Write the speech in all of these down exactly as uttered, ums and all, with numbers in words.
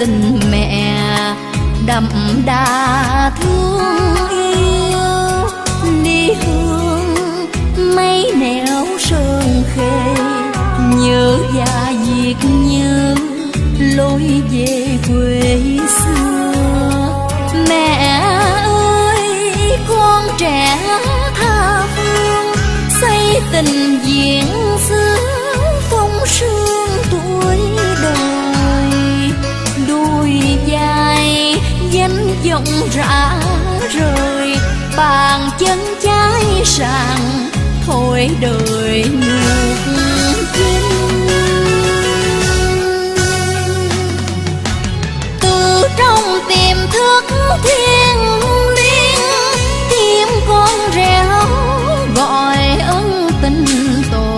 tình mẹ đậm đà thương yêu. Đi hương mấy nẻo sơn khê, nhớ gia diệt nhớ lối về quê xưa. Mẹ ơi con trẻ tha phương, xây tình diễn xưa phong sương tuổi đời. Đuôi dài danh vọng rã rời, bàn chân trái sàn thôi đời ngược chinh. Từ trong tiềm thức thiên liêng, tim con réo gọi ân tình tổ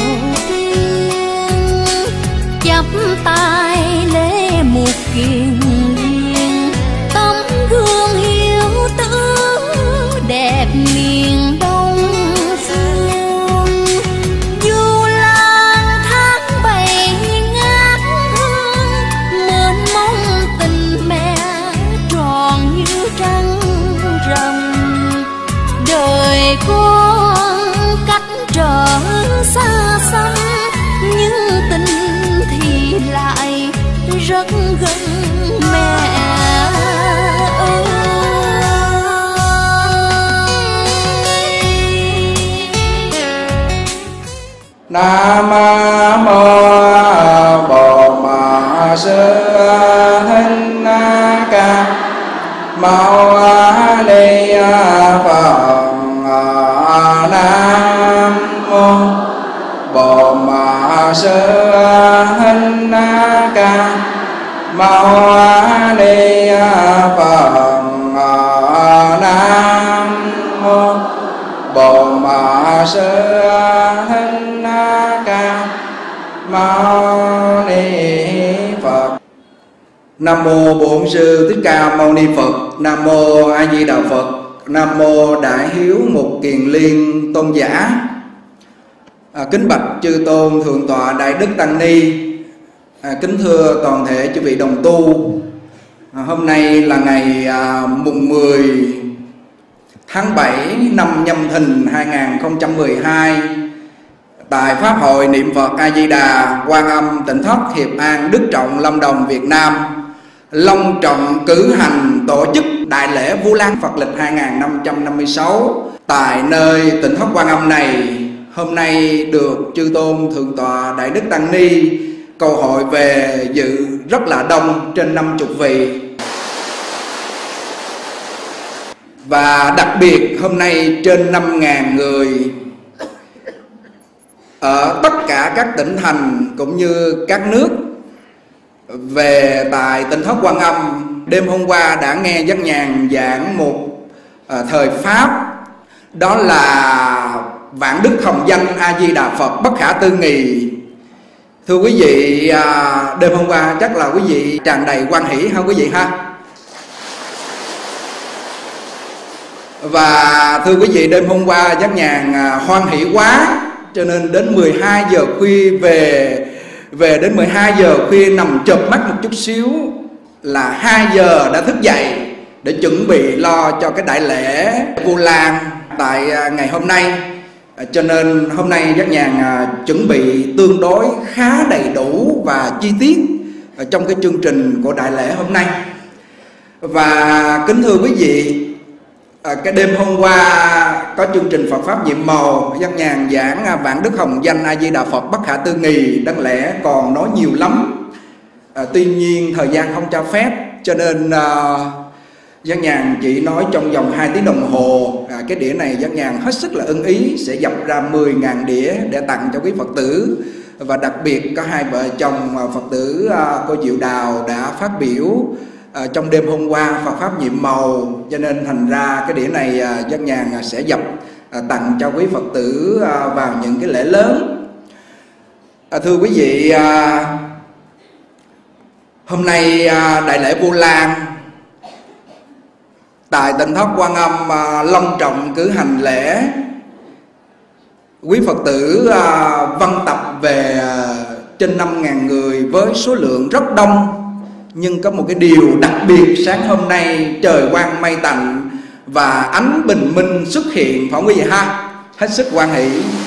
tiên. Chắp tay lễ một kiền liên, tấm gương hiếu tử đẹp miền Đông phương. Du lan tháng bảy ngát hương, mênh mông tình mẹ tròn như trăng rằm. Đời con cách trở xa xăm, nhưng tình thì lại rất gần mẹ ơi. Nam mô Bồ Ma Sư Thích Ca Mâu Ni Phật. Nam mô Bồ Ma Sư Thích Ca Mâu Ni Phật. Nam mô Bồ Ma Sư Thích Ca Mâu Ni Phật. Nam mô Bổn Sư Thích Ca Mâu Ni Phật. Nam mô A Di Đà Phật. Nam mô Đại Hiếu Mục Kiền Liên Tôn giả. À, kính bạch chư tôn thượng tọa Đại Đức Tăng Ni, à, kính thưa toàn thể chư vị đồng tu. À, hôm nay là ngày à, mùng mười tháng bảy năm Nhâm Thìn hai nghìn không trăm mười hai, tại Pháp hội niệm Phật A Di Đà Quan Âm Tỉnh Thất Hiệp An Đức Trọng Lâm Đồng Việt Nam long trọng cử hành tổ chức đại lễ Vu Lan Phật lịch hai nghìn năm trăm năm mươi sáu tại nơi Tỉnh Thất Quan Âm này. Hôm nay được chư tôn thượng tọa Đại Đức Tăng Ni cầu hội về dự rất là đông, trên năm mươi vị. Và đặc biệt hôm nay trên năm nghìn người ở tất cả các tỉnh thành cũng như các nước về tại Tỉnh Thất Quan Âm. Đêm hôm qua đã nghe Giác Nhàn giảng một uh, thời Pháp, đó là vạn đức hồng danh A Di Đà Phật bất khả tư nghị. Thưa quý vị, uh, đêm hôm qua chắc là quý vị tràn đầy hoan hỷ ha quý vị ha. Và thưa quý vị, đêm hôm qua Giác Nhàn uh, hoan hỷ quá, cho nên đến mười hai giờ khuya về Về đến mười hai giờ khuya nằm chợp mắt một chút xíu là hai giờ đã thức dậy để chuẩn bị lo cho cái đại lễ Vu Lan tại ngày hôm nay. Cho nên hôm nay Giác Nhàn chuẩn bị tương đối khá đầy đủ và chi tiết trong cái chương trình của đại lễ hôm nay. Và kính thưa quý vị, cái đêm hôm qua có chương trình Phật Pháp nhiệm màu, Giác Nhàn giảng vạn đức hồng danh A Di Đà Phật bất khả tư nghị. Đáng lẽ còn nói nhiều lắm, à, tuy nhiên thời gian không cho phép, cho nên à, Giác Nhàn chỉ nói trong vòng hai tiếng đồng hồ. à, Cái đĩa này Giác Nhàn hết sức là ưng ý sẽ dập ra mười nghìn đĩa để tặng cho quý Phật tử. Và đặc biệt có hai vợ chồng Phật tử à, cô Diệu Đào đã phát biểu À, trong đêm hôm qua Phật Pháp nhiệm màu, cho nên thành ra cái đĩa này à, Giác Nhàn à, sẽ dập à, tặng cho quý Phật tử à, vào những cái lễ lớn. à, Thưa quý vị, à, hôm nay à, đại lễ Vu Lan tại Tỉnh Thất Quan Âm à, long trọng cử hành lễ. Quý Phật tử à, văn tập về à, trên năm nghìn người với số lượng rất đông. Nhưng có một cái điều đặc biệt sáng hôm nay trời quang mây tạnh và ánh bình minh xuất hiện, phải không quý vị ha? Hết sức hoan hỷ.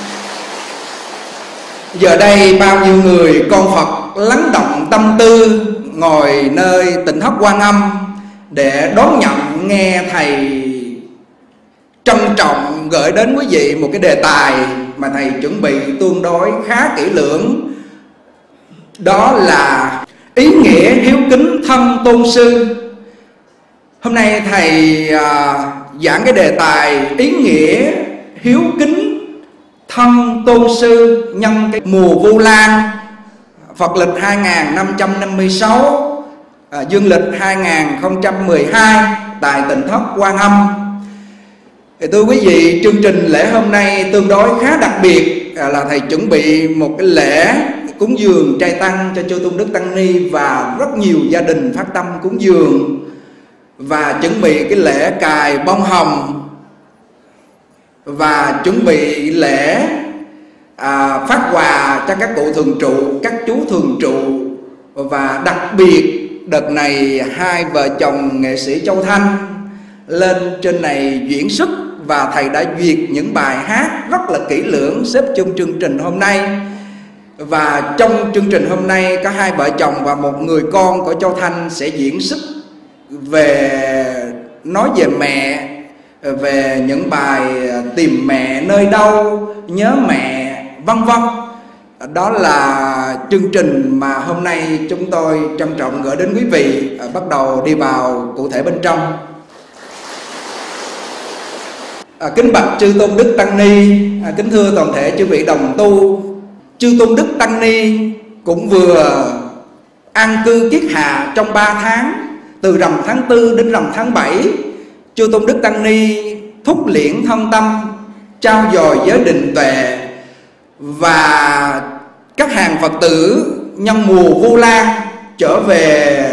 Giờ đây bao nhiêu người con Phật lắng động tâm tư, ngồi nơi Tịnh Thất Quan Âm để đón nhận nghe Thầy trân trọng gửi đến quý vị một cái đề tài mà Thầy chuẩn bị tương đối khá kỹ lưỡng. Đó là ý nghĩa hiếu kính thân tôn sư. Hôm nay Thầy à, giảng cái đề tài ý nghĩa hiếu kính thân tôn sư nhân cái mùa Vu Lan, Phật lịch hai nghìn năm trăm năm mươi sáu, à, dương lịch hai nghìn không trăm mười hai tại Tịnh Thất Quan Âm. Thì thưa quý vị, chương trình lễ hôm nay tương đối khá đặc biệt, à, là Thầy chuẩn bị một cái lễ cúng dường trai tăng cho Chư Tôn Đức Tăng Ni và rất nhiều gia đình phát tâm cúng dường, và chuẩn bị cái lễ cài bông hồng, và chuẩn bị lễ à, phát quà cho các cụ thường trụ, các chú thường trụ. Và đặc biệt đợt này hai vợ chồng nghệ sĩ Châu Thanh lên trên này diễn xuất, và Thầy đã duyệt những bài hát rất là kỹ lưỡng xếp chung chương trình hôm nay. Và trong chương trình hôm nay có hai vợ chồng và một người con của Châu Thanh sẽ diễn xuất về nói về mẹ, về những bài tìm mẹ nơi đâu, nhớ mẹ, vân vân. Đó là chương trình mà hôm nay chúng tôi trân trọng gửi đến quý vị. Bắt đầu đi vào cụ thể bên trong. À, kính bạch Chư Tôn Đức Tăng Ni, à, kính thưa toàn thể chư vị đồng tu. Chư Tôn Đức Tăng Ni cũng vừa an cư kiết hạ trong ba tháng, từ rằm tháng tư đến rằm tháng bảy. Chư Tôn Đức Tăng Ni thúc liễn thân tâm, trao dồi giới định tuệ, và các hàng Phật tử nhân mùa Vu Lan trở về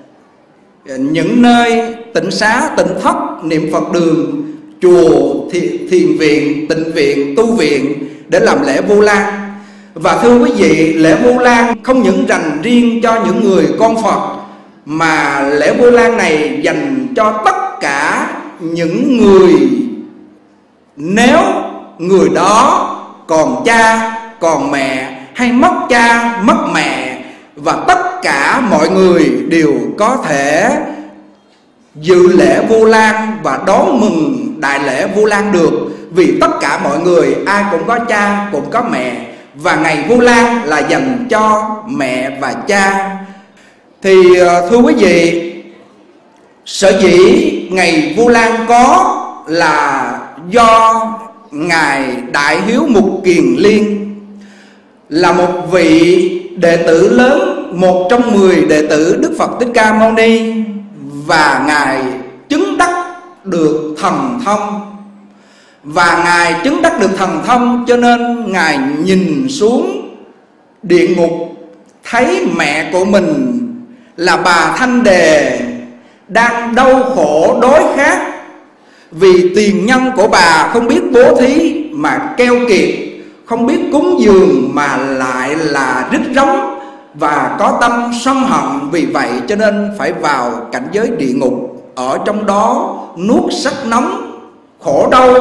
những nơi tịnh xá, tịnh thất, niệm Phật đường, chùa, thiền viện, tịnh viện, tu viện để làm lễ Vu Lan. Và thưa quý vị, lễ Vu Lan không những dành riêng cho những người con Phật, mà lễ Vu Lan này dành cho tất cả những người, nếu người đó còn cha, còn mẹ, hay mất cha, mất mẹ, và tất cả mọi người đều có thể dự lễ Vu Lan và đón mừng đại lễ Vu Lan được. Vì tất cả mọi người ai cũng có cha, cũng có mẹ, và ngày Vu Lan là dành cho mẹ và cha. Thì thưa quý vị, sở dĩ ngày Vu Lan có là do Ngài Đại Hiếu Mục Kiền Liên là một vị đệ tử lớn, một trong mười đệ tử Đức Phật Thích Ca Mâu Ni, và Ngài chứng đắc được thần thông. Và Ngài chứng đắc được thần thông cho nên Ngài nhìn xuống địa ngục, thấy mẹ của mình là bà Thanh Đề đang đau khổ đói khát, vì tiền nhân của bà không biết bố thí mà keo kiệt, không biết cúng dường mà lại là rít rống và có tâm sân hận. Vì vậy cho nên phải vào cảnh giới địa ngục, ở trong đó nuốt sắc nóng, khổ đau.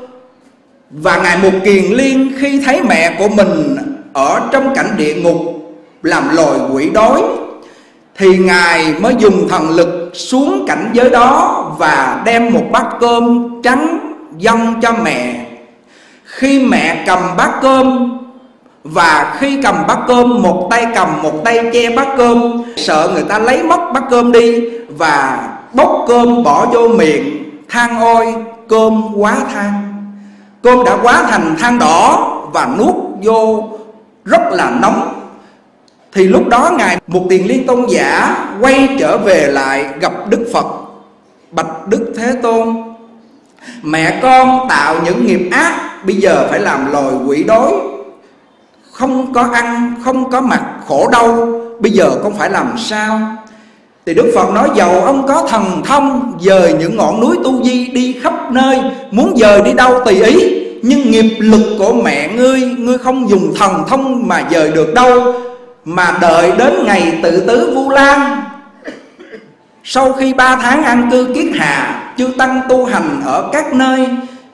Và Ngài Mục Kiền Liên khi thấy mẹ của mình ở trong cảnh địa ngục làm loài quỷ đói, thì Ngài mới dùng thần lực xuống cảnh giới đó và đem một bát cơm trắng dâng cho mẹ. Khi mẹ cầm bát cơm, và khi cầm bát cơm, một tay cầm một tay che bát cơm, sợ người ta lấy mất bát cơm đi, và bốc cơm bỏ vô miệng, than ôi cơm quá than. Cơm đã quá thành than đỏ và nuốt vô rất là nóng. Thì lúc đó Ngài Mục Kiền Liên Tôn giả quay trở về lại gặp Đức Phật, bạch Đức Thế Tôn: mẹ con tạo những nghiệp ác, bây giờ phải làm loài quỷ đói, không có ăn, không có mặc, khổ đau, bây giờ con phải làm sao? Thì Đức Phật nói: dầu ông có thần thông dời những ngọn núi tu di đi khắp nơi, muốn dời đi đâu tùy ý, nhưng nghiệp lực của mẹ ngươi, ngươi không dùng thần thông mà dời được đâu. Mà đợi đến ngày tự tứ Vu Lan Sau khi ba tháng an cư kiết hạ, chư tăng tu hành ở các nơi,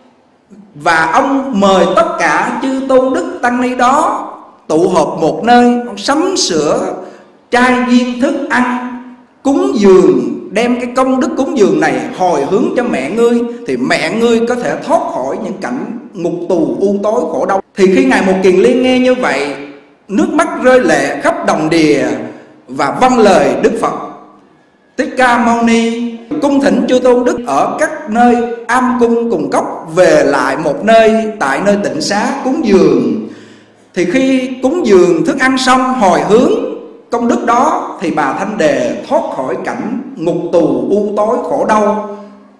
và ông mời tất cả chư tôn đức tăng ni đó tụ họp một nơi. Ông sắm sửa trai viên thức ăn, cúng dường, đem cái công đức cúng dường này hồi hướng cho mẹ ngươi, thì mẹ ngươi có thể thoát khỏi những cảnh ngục tù u tối khổ đau. Thì khi Ngài Một Kiền Liên nghe như vậy, nước mắt rơi lệ khắp đồng đìa và vâng lời Đức Phật Thích Ca Mâu Ni, cung thỉnh chư tôn đức ở các nơi am cung cùng cốc về lại một nơi tại nơi tịnh xá cúng dường. Thì khi cúng dường thức ăn xong, hồi hướng công đức đó, thì bà Thanh Đề thoát khỏi cảnh ngục tù u tối khổ đau.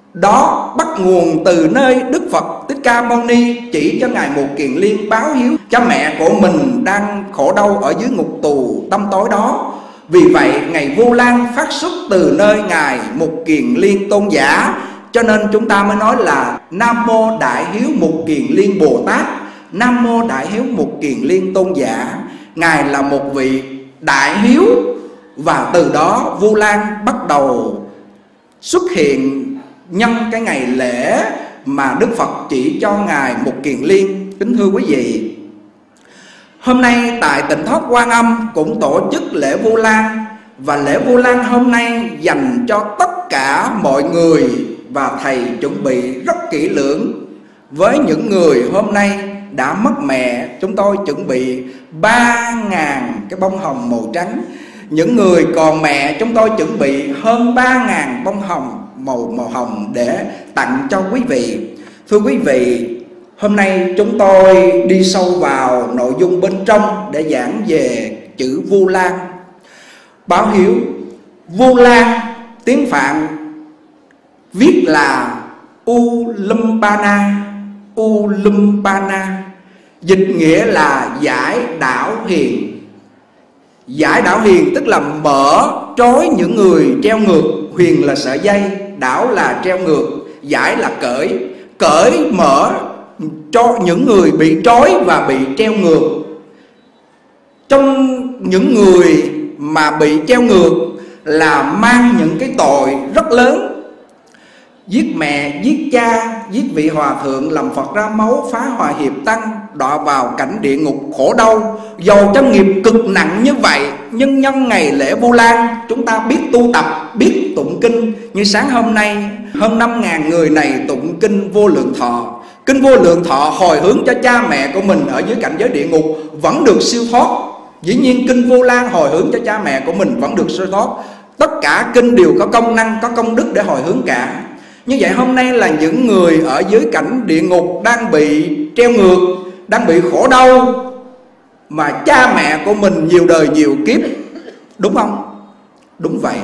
Đó bắt nguồn từ nơi Đức Phật Thích Ca Mâu Ni chỉ cho Ngài Một Kiền Liên báo hiếu cha mẹ của mình đang khổ đau ở dưới ngục tù tăm tối đó. Vì vậy Ngài Vu Lan phát xuất từ nơi Ngài Một Kiền Liên tôn giả, cho nên chúng ta mới nói là Nam Mô Đại Hiếu Một Kiền Liên Bồ Tát, Nam Mô Đại Hiếu Một Kiền Liên tôn giả. Ngài là một vị đại hiếu, và từ đó Vu Lan bắt đầu xuất hiện nhân cái ngày lễ mà Đức Phật chỉ cho Ngài Một Kiền Liên. Kính thưa quý vị, hôm nay tại Tịnh Thất Quan Âm cũng tổ chức lễ Vu Lan, và lễ Vu Lan hôm nay dành cho tất cả mọi người, và thầy chuẩn bị rất kỹ lưỡng. Với những người hôm nay đã mất mẹ, chúng tôi chuẩn bị ba ngàn cái bông hồng màu trắng. Những người còn mẹ, chúng tôi chuẩn bị hơn ba ngàn bông hồng màu màu hồng để tặng cho quý vị. Thưa quý vị, hôm nay chúng tôi đi sâu vào nội dung bên trong để giảng về chữ Vu Lan. Báo hiếu Vu Lan tiếng Phạn viết là Ulumpana, Ulumpana, dịch nghĩa là giải đảo hiền. Giải đảo hiền tức là mở trói những người treo ngược. Huyền là sợi dây, đảo là treo ngược, giải là cởi. Cởi mở cho những người bị trói và bị treo ngược. Trong những người mà bị treo ngược là mang những cái tội rất lớn: giết mẹ, giết cha, giết vị hòa thượng, làm Phật ra máu, phá hòa hiệp tăng, đọa vào cảnh địa ngục khổ đau. Dầu cho nghiệp cực nặng như vậy, nhưng nhân ngày lễ Vu Lan, chúng ta biết tu tập, biết tụng kinh. Như sáng hôm nay, hơn năm ngàn người này tụng kinh Vô Lượng Thọ. Kinh Vô Lượng Thọ hồi hướng cho cha mẹ của mình ở dưới cảnh giới địa ngục vẫn được siêu thoát. Dĩ nhiên kinh Vu Lan hồi hướng cho cha mẹ của mình vẫn được siêu thoát. Tất cả kinh đều có công năng, có công đức để hồi hướng cả. Như vậy hôm nay là những người ở dưới cảnh địa ngục đang bị treo ngược, đang bị khổ đau, mà cha mẹ của mình nhiều đời nhiều kiếp, đúng không? Đúng vậy.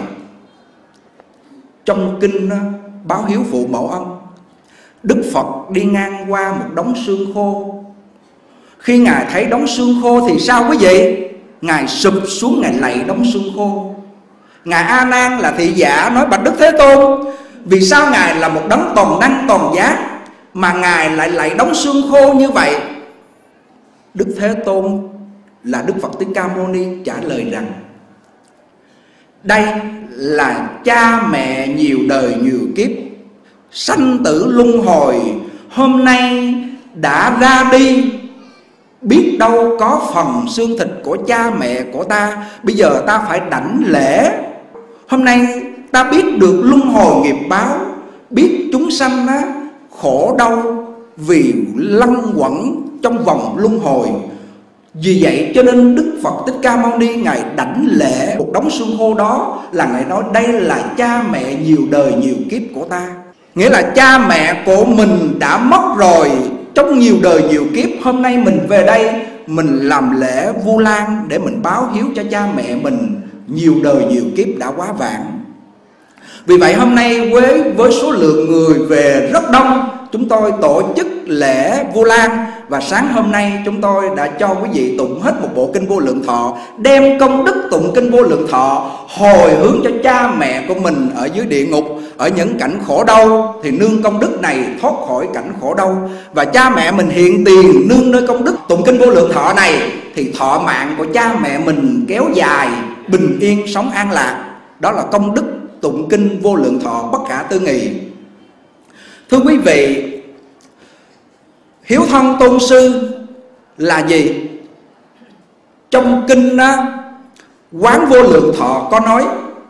Trong kinh Báo Hiếu Phụ Mẫu Ân, Đức Phật đi ngang qua một đống xương khô. Khi Ngài thấy đống xương khô thì sao quý vị? Ngài sụp xuống, Ngài lạy đống xương khô. Ngài A Nan là thị giả nói: bạch Đức Thế Tôn, vì sao Ngài là một đấng toàn năng toàn giác mà Ngài lại lạy đống xương khô như vậy? Đức Thế Tôn là Đức Phật Thích Ca Mâu Ni trả lời rằng: đây là cha mẹ nhiều đời nhiều kiếp, sanh tử luân hồi, hôm nay đã ra đi, biết đâu có phần xương thịt của cha mẹ của ta. Bây giờ ta phải đảnh lễ. Hôm nay ta biết được luân hồi nghiệp báo, biết chúng sanh á, khổ đau vì lăn quẩn trong vòng luân hồi. Vì vậy cho nên Đức Phật Thích Ca Mâu Ni Ngài đảnh lễ một đống xương khô đó, là Ngài nói đây là cha mẹ nhiều đời nhiều kiếp của ta. Nghĩa là cha mẹ của mình đã mất rồi trong nhiều đời nhiều kiếp. Hôm nay mình về đây, mình làm lễ Vu Lan để mình báo hiếu cho cha mẹ mình nhiều đời nhiều kiếp đã quá vãng. Vì vậy hôm nay với, với số lượng người về rất đông, chúng tôi tổ chức lễ Vu Lan. Và sáng hôm nay chúng tôi đã cho quý vị tụng hết một bộ kinh Vô Lượng Thọ, đem công đức tụng kinh Vô Lượng Thọ hồi hướng cho cha mẹ của mình ở dưới địa ngục, ở những cảnh khổ đau, thì nương công đức này thoát khỏi cảnh khổ đau. Và cha mẹ mình hiện tiền nương nơi công đức tụng kinh Vô Lượng Thọ này, thì thọ mạng của cha mẹ mình kéo dài, bình yên, sống an lạc. Đó là công đức tụng kinh vô lượng thọ bất khả tư nghị. Thưa quý vị, hiếu thân tôn sư là gì? Trong kinh đó, Quán Vô Lượng Thọ có nói: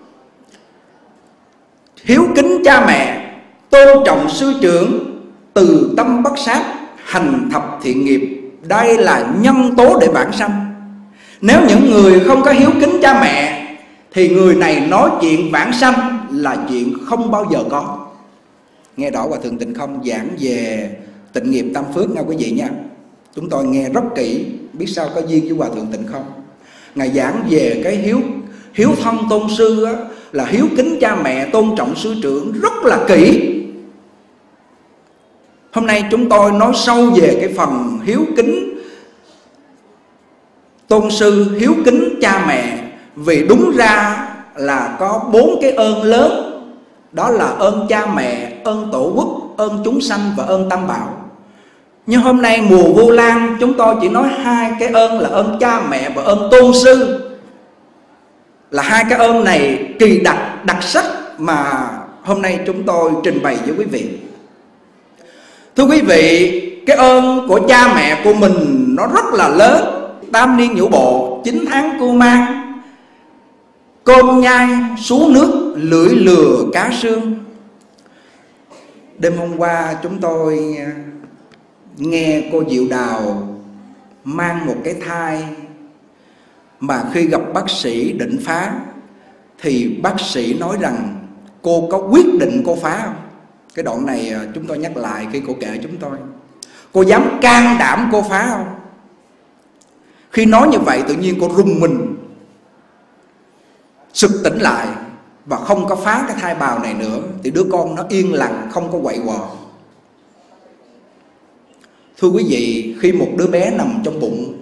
hiếu kính cha mẹ, tôn trọng sư trưởng, từ tâm bất sát, hành thập thiện nghiệp. Đây là nhân tố để vãng sanh. Nếu những người không có hiếu kính cha mẹ thì người này nói chuyện vãng sanh là chuyện không bao giờ có. Nghe rõ Hòa Thượng Tịnh Không giảng về tịnh nghiệp tam phước nha quý vị nha. Chúng tôi nghe rất kỹ, biết sao có duyên với Hòa Thượng Tịnh Không. Ngài giảng về cái hiếu hiếu thân tôn sư á, là hiếu kính cha mẹ, tôn trọng sư trưởng rất là kỹ. Hôm nay chúng tôi nói sâu về cái phần hiếu kính tôn sư, hiếu kính cha mẹ. Vì đúng ra là có bốn cái ơn lớn. Đó là ơn cha mẹ, ơn tổ quốc, ơn chúng sanh và ơn tam bảo. Nhưng hôm nay mùa Vu Lan chúng tôi chỉ nói hai cái ơn là ơn cha mẹ và ơn tôn sư. Là hai cái ơn này kỳ đặc, đặc sắc mà hôm nay chúng tôi trình bày với quý vị. Thưa quý vị, cái ơn của cha mẹ của mình nó rất là lớn. Tam niên nhũ bộ, chín tháng cưu mang, cơm nhai xuống nước, lưỡi lừa cá sương. Đêm hôm qua chúng tôi nghe cô Diệu Đào mang một cái thai mà khi gặp bác sĩ định phá thì bác sĩ nói rằng cô có quyết định cô phá không? Cái đoạn này chúng tôi nhắc lại khi cô kể chúng tôi. Cô dám can đảm cô phá không? Khi nói như vậy tự nhiên cô rùng mình, sực tỉnh lại và không có phá cái thai bào này nữa, thì đứa con nó yên lặng, không có quậy quọ. Thưa quý vị, khi một đứa bé nằm trong bụng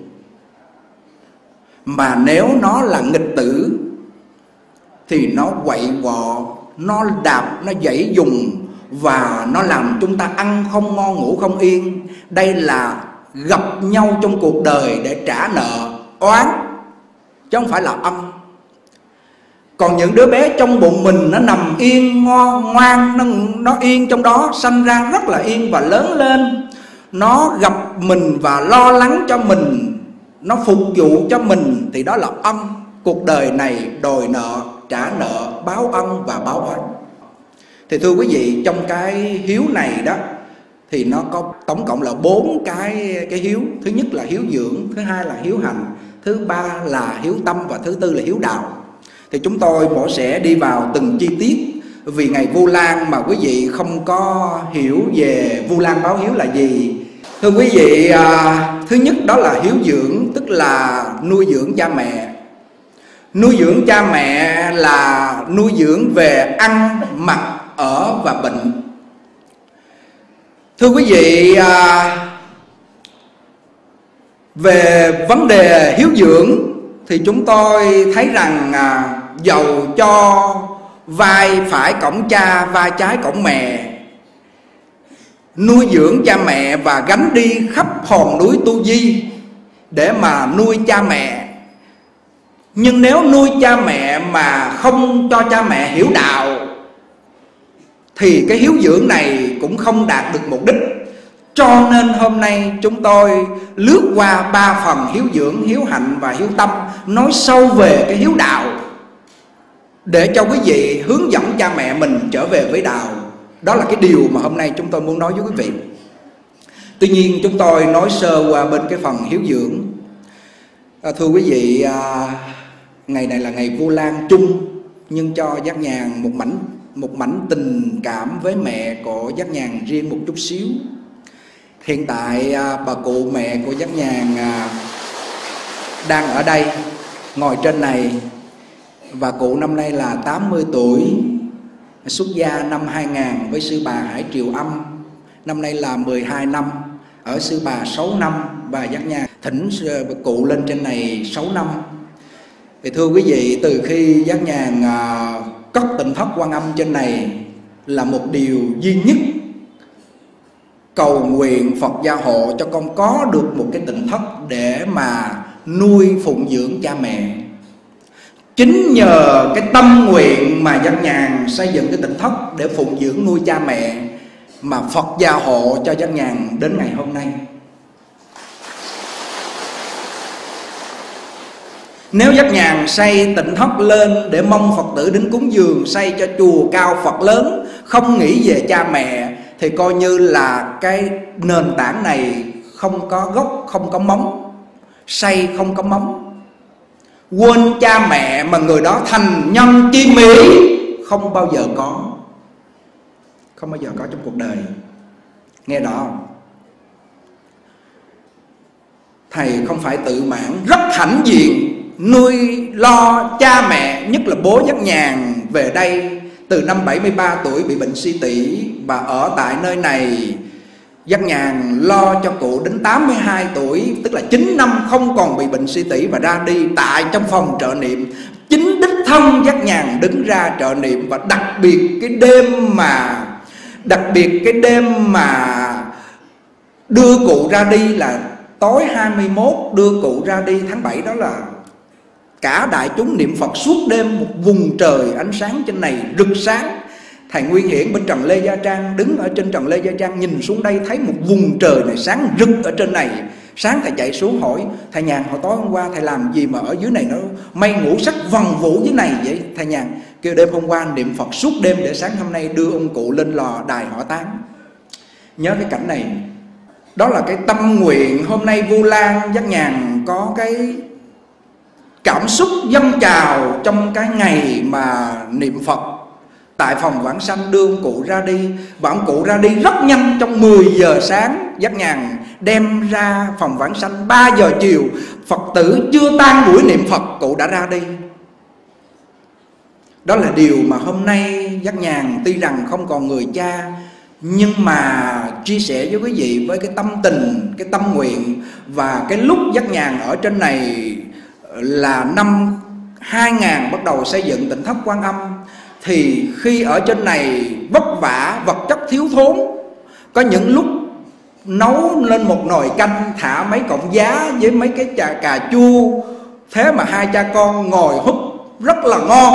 mà nếu nó là nghịch tử thì nó quậy quọ, nó đạp, nó giãy dùng và nó làm chúng ta ăn không ngon, ngủ không yên. Đây là gặp nhau trong cuộc đời để trả nợ oán, chứ không phải là ân. Còn những đứa bé trong bụng mình nó nằm yên, ngon, ngoan, nó, nó yên trong đó, sanh ra rất là yên và lớn lên. Nó gặp mình và lo lắng cho mình, nó phục vụ cho mình, thì đó là ân. Cuộc đời này đòi nợ, trả nợ, báo ân và báo oán. Thì thưa quý vị, trong cái hiếu này đó thì nó có tổng cộng là bốn cái cái hiếu. Thứ nhất là hiếu dưỡng, thứ hai là hiếu hành, thứ ba là hiếu tâm và thứ tư là hiếu đạo. Thì chúng tôi mỗi sẽ đi vào từng chi tiết. Vì ngày Vu Lan mà quý vị không có hiểu về Vu Lan báo hiếu là gì. Thưa quý vị, à, thứ nhất đó là hiếu dưỡng, tức là nuôi dưỡng cha mẹ. Nuôi dưỡng cha mẹ là nuôi dưỡng về ăn, mặc, ở và bệnh. Thưa quý vị, à, về vấn đề hiếu dưỡng thì chúng tôi thấy rằng à, dầu cho vai phải cõng cha, vai trái cõng mẹ, nuôi dưỡng cha mẹ và gánh đi khắp hòn núi Tu Di để mà nuôi cha mẹ. Nhưng nếu nuôi cha mẹ mà không cho cha mẹ hiểu đạo thì cái hiếu dưỡng này cũng không đạt được mục đích. Cho nên hôm nay chúng tôi lướt qua ba phần hiếu dưỡng, hiếu hạnh và hiếu tâm, nói sâu về cái hiếu đạo để cho quý vị hướng dẫn cha mẹ mình trở về với đạo. Đó là cái điều mà hôm nay chúng tôi muốn nói với quý vị. Tuy nhiên chúng tôi nói sơ qua bên cái phần hiếu dưỡng. à, Thưa quý vị, à, ngày này là ngày Vu Lan chung, nhưng cho Giác Nhàn một mảnh một mảnh tình cảm với mẹ của Giác Nhàn riêng một chút xíu. Hiện tại à, bà cụ mẹ của Giác Nhàn à, đang ở đây, ngồi trên này. Và cụ năm nay là tám mươi tuổi, xuất gia năm hai nghìn với sư bà Hải Triều Âm. Năm nay là mười hai năm, ở sư bà sáu năm. Bà Giác Nhàn thỉnh cụ lên trên này sáu năm. Thì thưa quý vị, từ khi Giác Nhàn à, cất Tịnh Thất Quan Âm trên này là một điều duy nhất, cầu nguyện Phật gia hộ cho con có được một cái tịnh thất để mà nuôi phụng dưỡng cha mẹ. Chính nhờ cái tâm nguyện mà Giác Nhàn xây dựng cái tỉnh thất để phụng dưỡng nuôi cha mẹ mà Phật gia hộ cho Giác Nhàn đến ngày hôm nay. Nếu Giác Nhàn xây tỉnh thất lên để mong Phật tử đến cúng dường, xây cho chùa cao Phật lớn, không nghĩ về cha mẹ, thì coi như là cái nền tảng này không có gốc, không có móng, xây không có móng. Quên cha mẹ mà người đó thành nhân chi mỹ không bao giờ có, không bao giờ có trong cuộc đời. Nghe rõ không? Thầy không phải tự mãn, rất hãnh diện nuôi lo cha mẹ, nhất là bố Giác Nhàn về đây từ năm bảy mươi ba tuổi bị bệnh si tỉ, và ở tại nơi này Giác Nhàn lo cho cụ đến tám mươi hai tuổi, tức là chín năm không còn bị bệnh si tỉ, và ra đi tại trong phòng trợ niệm. Chính đích thân Giác Nhàn đứng ra trợ niệm. Và đặc biệt cái đêm mà Đặc biệt cái đêm mà đưa cụ ra đi là tối hai mươi mốt đưa cụ ra đi tháng bảy, đó là cả đại chúng niệm Phật suốt đêm, một vùng trời ánh sáng trên này rực sáng. Thầy Nguyên Hiển bên Trần Lê Gia Trang đứng ở trên Trần Lê Gia Trang nhìn xuống đây thấy một vùng trời này sáng rực ở trên này. Sáng thầy chạy xuống hỏi thầy Nhàn, hồi tối hôm qua thầy làm gì mà ở dưới này nó mây ngũ sắc vần vũ dưới này vậy? Thầy Nhàn kêu đêm hôm qua niệm Phật suốt đêm để sáng hôm nay đưa ông cụ lên lò đài hỏa táng. Nhớ cái cảnh này. Đó là cái tâm nguyện. Hôm nay Vu Lan Giác Nhàn có cái cảm xúc dâng trào trong cái ngày mà niệm Phật tại phòng vãng sanh đưa ông cụ ra đi. Và ông cụ ra đi rất nhanh, trong mười giờ sáng Giác Nhàn đem ra phòng vãng sanh, ba giờ chiều Phật tử chưa tan buổi niệm Phật cụ đã ra đi. Đó là điều mà hôm nay Giác Nhàn tuy rằng không còn người cha, nhưng mà chia sẻ với quý vị với cái tâm tình, cái tâm nguyện. Và cái lúc Giác Nhàn ở trên này là năm hai nghìn bắt đầu xây dựng tỉnh thất Quan Âm, thì khi ở trên này vất vả, vật chất thiếu thốn, có những lúc nấu lên một nồi canh, thả mấy cọng giá với mấy cái chà cà chua, thế mà hai cha con ngồi húp rất là ngon.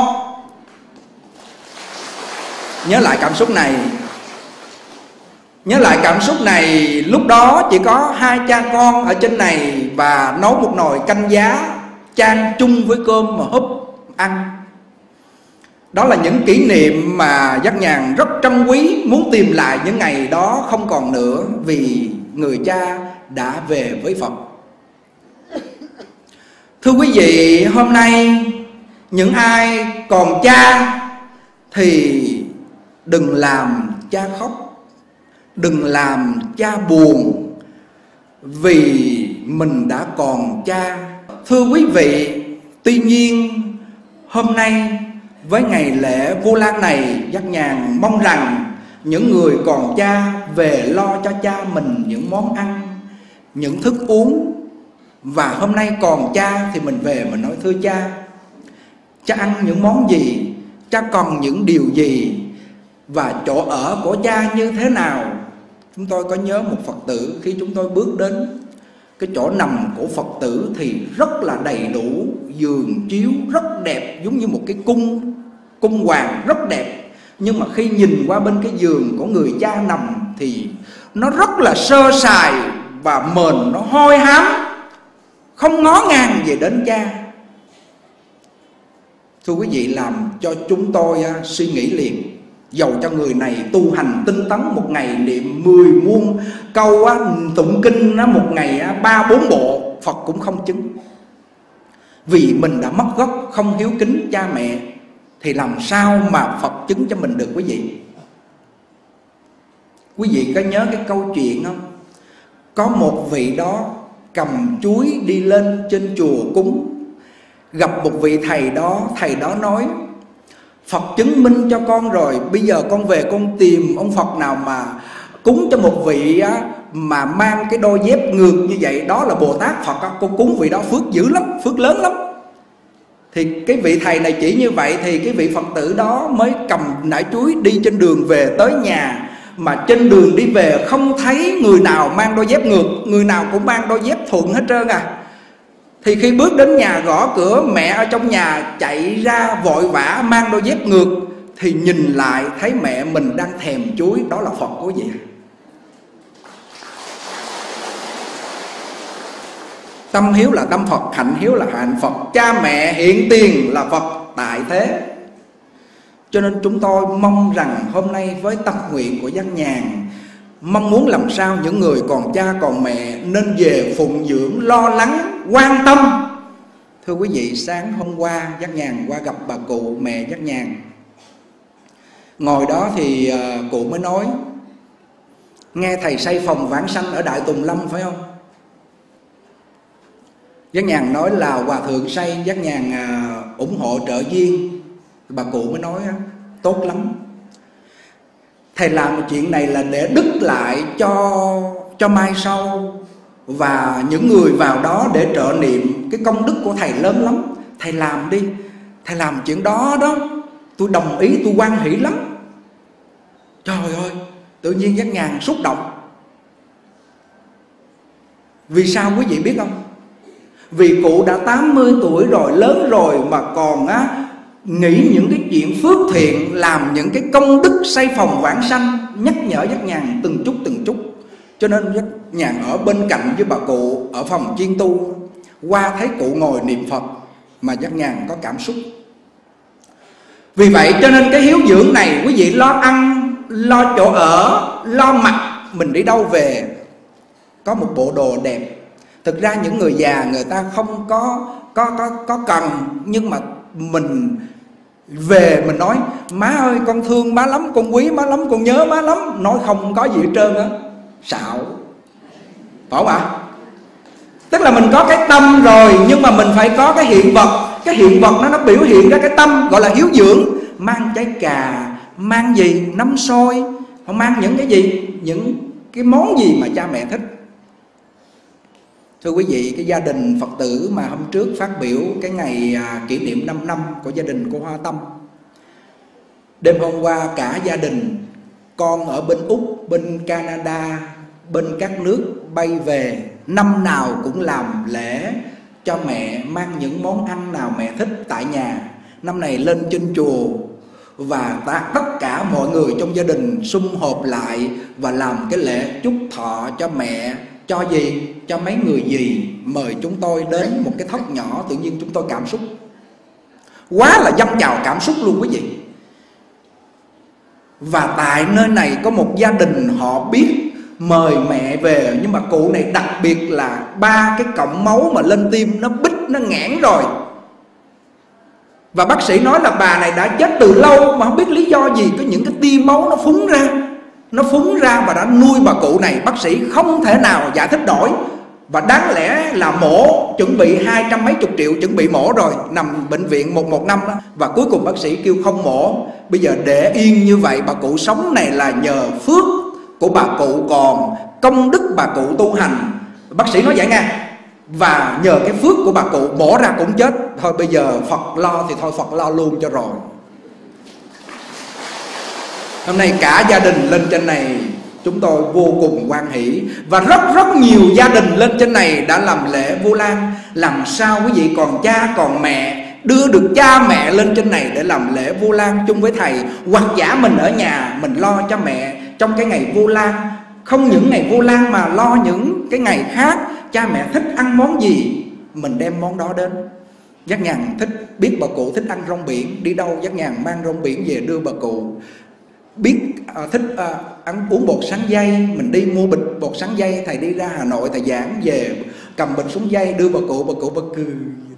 Nhớ lại cảm xúc này, nhớ lại cảm xúc này lúc đó chỉ có hai cha con ở trên này và nấu một nồi canh giá chan chung với cơm mà húp ăn. Đó là những kỷ niệm mà Giác Nhàn rất trân quý, muốn tìm lại những ngày đó không còn nữa, vì người cha đã về với Phật. Thưa quý vị, hôm nay những ai còn cha thì đừng làm cha khóc, đừng làm cha buồn, vì mình đã còn cha. Thưa quý vị, tuy nhiên hôm nay với ngày lễ Vu Lan này, Giác Nhàn mong rằng những người còn cha về lo cho cha mình những món ăn, những thức uống. Và hôm nay còn cha thì mình về mình nói thưa cha, cha ăn những món gì, cha còn những điều gì, và chỗ ở của cha như thế nào. Chúng tôi có nhớ một Phật tử khi chúng tôi bước đến cái chỗ nằm của Phật tử thì rất là đầy đủ, giường chiếu rất đẹp, giống như một cái cung cung hoàng rất đẹp. Nhưng mà khi nhìn qua bên cái giường của người cha nằm thì nó rất là sơ sài và mền nó hôi hám, không ngó ngàng về đến cha. Thưa quý vị, làm cho chúng tôi uh, suy nghĩ liền. Dầu cho người này tu hành tinh tấn, một ngày niệm mười muôn câu á, tụng kinh á, một ngày á, ba bốn bộ, Phật cũng không chứng. Vì mình đã mất gốc, không hiếu kính cha mẹ, thì làm sao mà Phật chứng cho mình được quý vị? Quý vị có nhớ cái câu chuyện không? Có một vị đó cầm chuối đi lên trên chùa cúng, gặp một vị thầy đó. Thầy đó nói: Phật chứng minh cho con rồi, bây giờ con về con tìm ông Phật nào mà cúng cho một vị á, mà mang cái đôi dép ngược như vậy, đó là Bồ Tát Phật á, con cúng vị đó phước dữ lắm, phước lớn lắm. Thì cái vị thầy này chỉ như vậy, thì cái vị Phật tử đó mới cầm nải chuối đi trên đường về tới nhà. Mà trên đường đi về không thấy người nào mang đôi dép ngược, người nào cũng mang đôi dép thuận hết trơn à. Thì khi bước đến nhà gõ cửa, mẹ ở trong nhà chạy ra vội vã mang đôi dép ngược, thì nhìn lại thấy mẹ mình đang thèm chuối. Đó là Phật quý vị. Tâm hiếu là tâm Phật, hạnh hiếu là hạnh Phật. Cha mẹ hiện tiền là Phật tại thế. Cho nên chúng tôi mong rằng hôm nay với tâm nguyện của Giác Nhàn, mong muốn làm sao những người còn cha còn mẹ nên về phụng dưỡng, lo lắng, quan tâm. Thưa quý vị, sáng hôm qua Giác Nhàn qua gặp bà cụ mẹ Giác Nhàn. Ngồi đó thì cụ mới nói: nghe thầy xây phòng vãng sanh ở Đại Tùng Lâm phải không? Giác Nhàn nói là hòa thượng xây, Giác Nhàn ủng hộ trợ duyên. Bà cụ mới nói: tốt lắm. Thầy làm chuyện này là để đứt lại cho cho mai sau, và những người vào đó để trợ niệm. Cái công đức của thầy lớn lắm, thầy làm đi. Thầy làm chuyện đó đó, tôi đồng ý, tôi hoan hỷ lắm. Trời ơi, tự nhiên Giác Nhàn xúc động. Vì sao quý vị biết không? Vì cụ đã tám mươi tuổi rồi, lớn rồi mà còn á nghĩ những cái chuyện phước thiện, làm những cái công đức xây phòng vãng sanh, nhắc nhở Giác Nhàn từng chút từng chút. Cho nên Giác Nhàn ở bên cạnh với bà cụ ở phòng chiên tu, qua thấy cụ ngồi niệm Phật mà Giác Nhàn có cảm xúc. Vì vậy cho nên cái hiếu dưỡng này, quý vị lo ăn, lo chỗ ở, lo mặc, mình đi đâu về có một bộ đồ đẹp. Thực ra những người già người ta không có có có có cần, nhưng mà mình về mình nói: má ơi con thương má lắm, con quý má lắm, con nhớ má lắm. Nói không có gì hết trơn á, xạo, phải không ạ? Tức là mình có cái tâm rồi, nhưng mà mình phải có cái hiện vật. Cái hiện vật nó nó biểu hiện ra cái tâm, gọi là hiếu dưỡng. Mang trái cà, mang gì, nấm xôi, hoặc mang những cái gì, những cái món gì mà cha mẹ thích. Thưa quý vị, cái gia đình Phật tử mà hôm trước phát biểu cái ngày à, kỷ niệm năm năm của gia đình cô Hoa Tâm, đêm hôm qua cả gia đình, con ở bên Úc, bên Canada, bên các nước bay về, năm nào cũng làm lễ cho mẹ, mang những món ăn nào mẹ thích tại nhà. Năm này lên trên chùa và ta, tất cả mọi người trong gia đình sum họp lại và làm cái lễ chúc thọ cho mẹ. Cho gì? Cho mấy người gì mời chúng tôi đến một cái thóc nhỏ. Tự nhiên chúng tôi cảm xúc, quá là dâng trào cảm xúc luôn quý vị. Và tại nơi này có một gia đình họ biết mời mẹ về, nhưng mà cụ này đặc biệt là ba cái cọng máu mà lên tim nó bít, nó nghẽn rồi. Và bác sĩ nói là bà này đã chết từ lâu mà không biết lý do gì, có những cái tia máu nó phúng ra. Nó phúng ra và đã nuôi bà cụ này. Bác sĩ không thể nào giải thích nổi. Và đáng lẽ là mổ, chuẩn bị hai trăm mấy chục triệu, chuẩn bị mổ rồi, nằm bệnh viện một một năm đó. Và cuối cùng bác sĩ kêu không mổ. Bây giờ để yên như vậy, bà cụ sống này là nhờ phước của bà cụ, còn công đức bà cụ tu hành. Bác sĩ nói vậy nha. Và nhờ cái phước của bà cụ, mổ ra cũng chết. Thôi bây giờ Phật lo thì thôi Phật lo luôn cho rồi. Hôm nay cả gia đình lên trên này, chúng tôi vô cùng hoan hỷ. Và rất rất nhiều gia đình lên trên này đã làm lễ Vu Lan. Làm sao quý vị còn cha còn mẹ đưa được cha mẹ lên trên này để làm lễ Vu Lan chung với thầy, hoặc giả mình ở nhà mình lo cho mẹ trong cái ngày Vu Lan. Không những ngày Vu Lan mà lo những cái ngày khác. Cha mẹ thích ăn món gì mình đem món đó đến. Giác Nhàn thích, biết bà cụ thích ăn rong biển, đi đâu Giác Nhàn mang rong biển về đưa bà cụ. Biết à, thích à, ăn uống bột sắn dây, mình đi mua bịch bột sắn dây. Thầy đi ra Hà Nội thầy giảng về, cầm bịch xuống dây đưa bà cụ, bà cụ bà cười.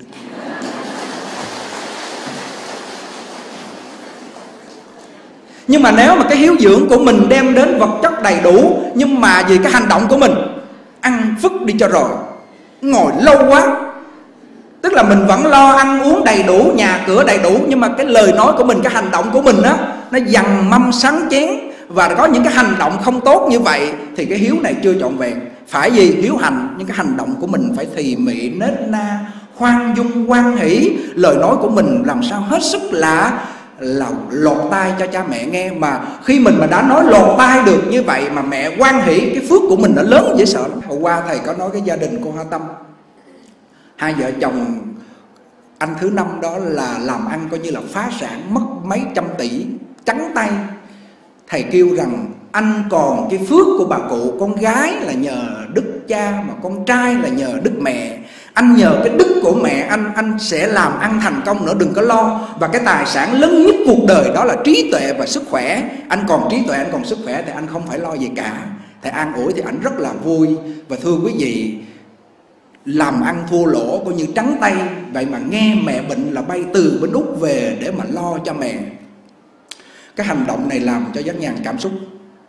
Nhưng mà nếu mà cái hiếu dưỡng của mình đem đến vật chất đầy đủ, nhưng mà vì cái hành động của mình ăn phức đi cho rồi, ngồi lâu quá. Tức là mình vẫn lo ăn uống đầy đủ, nhà cửa đầy đủ, nhưng mà cái lời nói của mình, cái hành động của mình á, nó dằn mâm sáng chén. Và có những cái hành động không tốt như vậy thì cái hiếu này chưa trọn vẹn. Phải gì? Hiếu hành, nhưng cái hành động của mình phải thì mị, nết na, khoan dung, hoan hỷ. Lời nói của mình làm sao hết sức là là lọt tai cho cha mẹ nghe. Mà khi mình mà đã nói lọt tai được như vậy mà mẹ hoan hỷ, cái phước của mình nó lớn dễ sợ lắm. Hôm qua thầy có nói cái gia đình cô Hoa Tâm, Hai vợ chồng anh thứ năm đó là làm ăn coi như là phá sản, mất mấy trăm tỷ, trắng tay. Thầy kêu rằng anh còn cái phước của bà cụ, con gái là nhờ đức cha mà con trai là nhờ đức mẹ. Anh nhờ cái đức của mẹ anh, anh sẽ làm ăn thành công nữa, đừng có lo. Và cái tài sản lớn nhất cuộc đời đó là trí tuệ và sức khỏe. Anh còn trí tuệ, anh còn sức khỏe thì anh không phải lo gì cả. Thầy an ủi thì anh rất là vui. Và thưa quý vị, làm ăn thua lỗ coi như trắng tay, vậy mà nghe mẹ bệnh là bay từ bên Úc về để mà lo cho mẹ. Cái hành động này làm cho Giác Nhàn cảm xúc.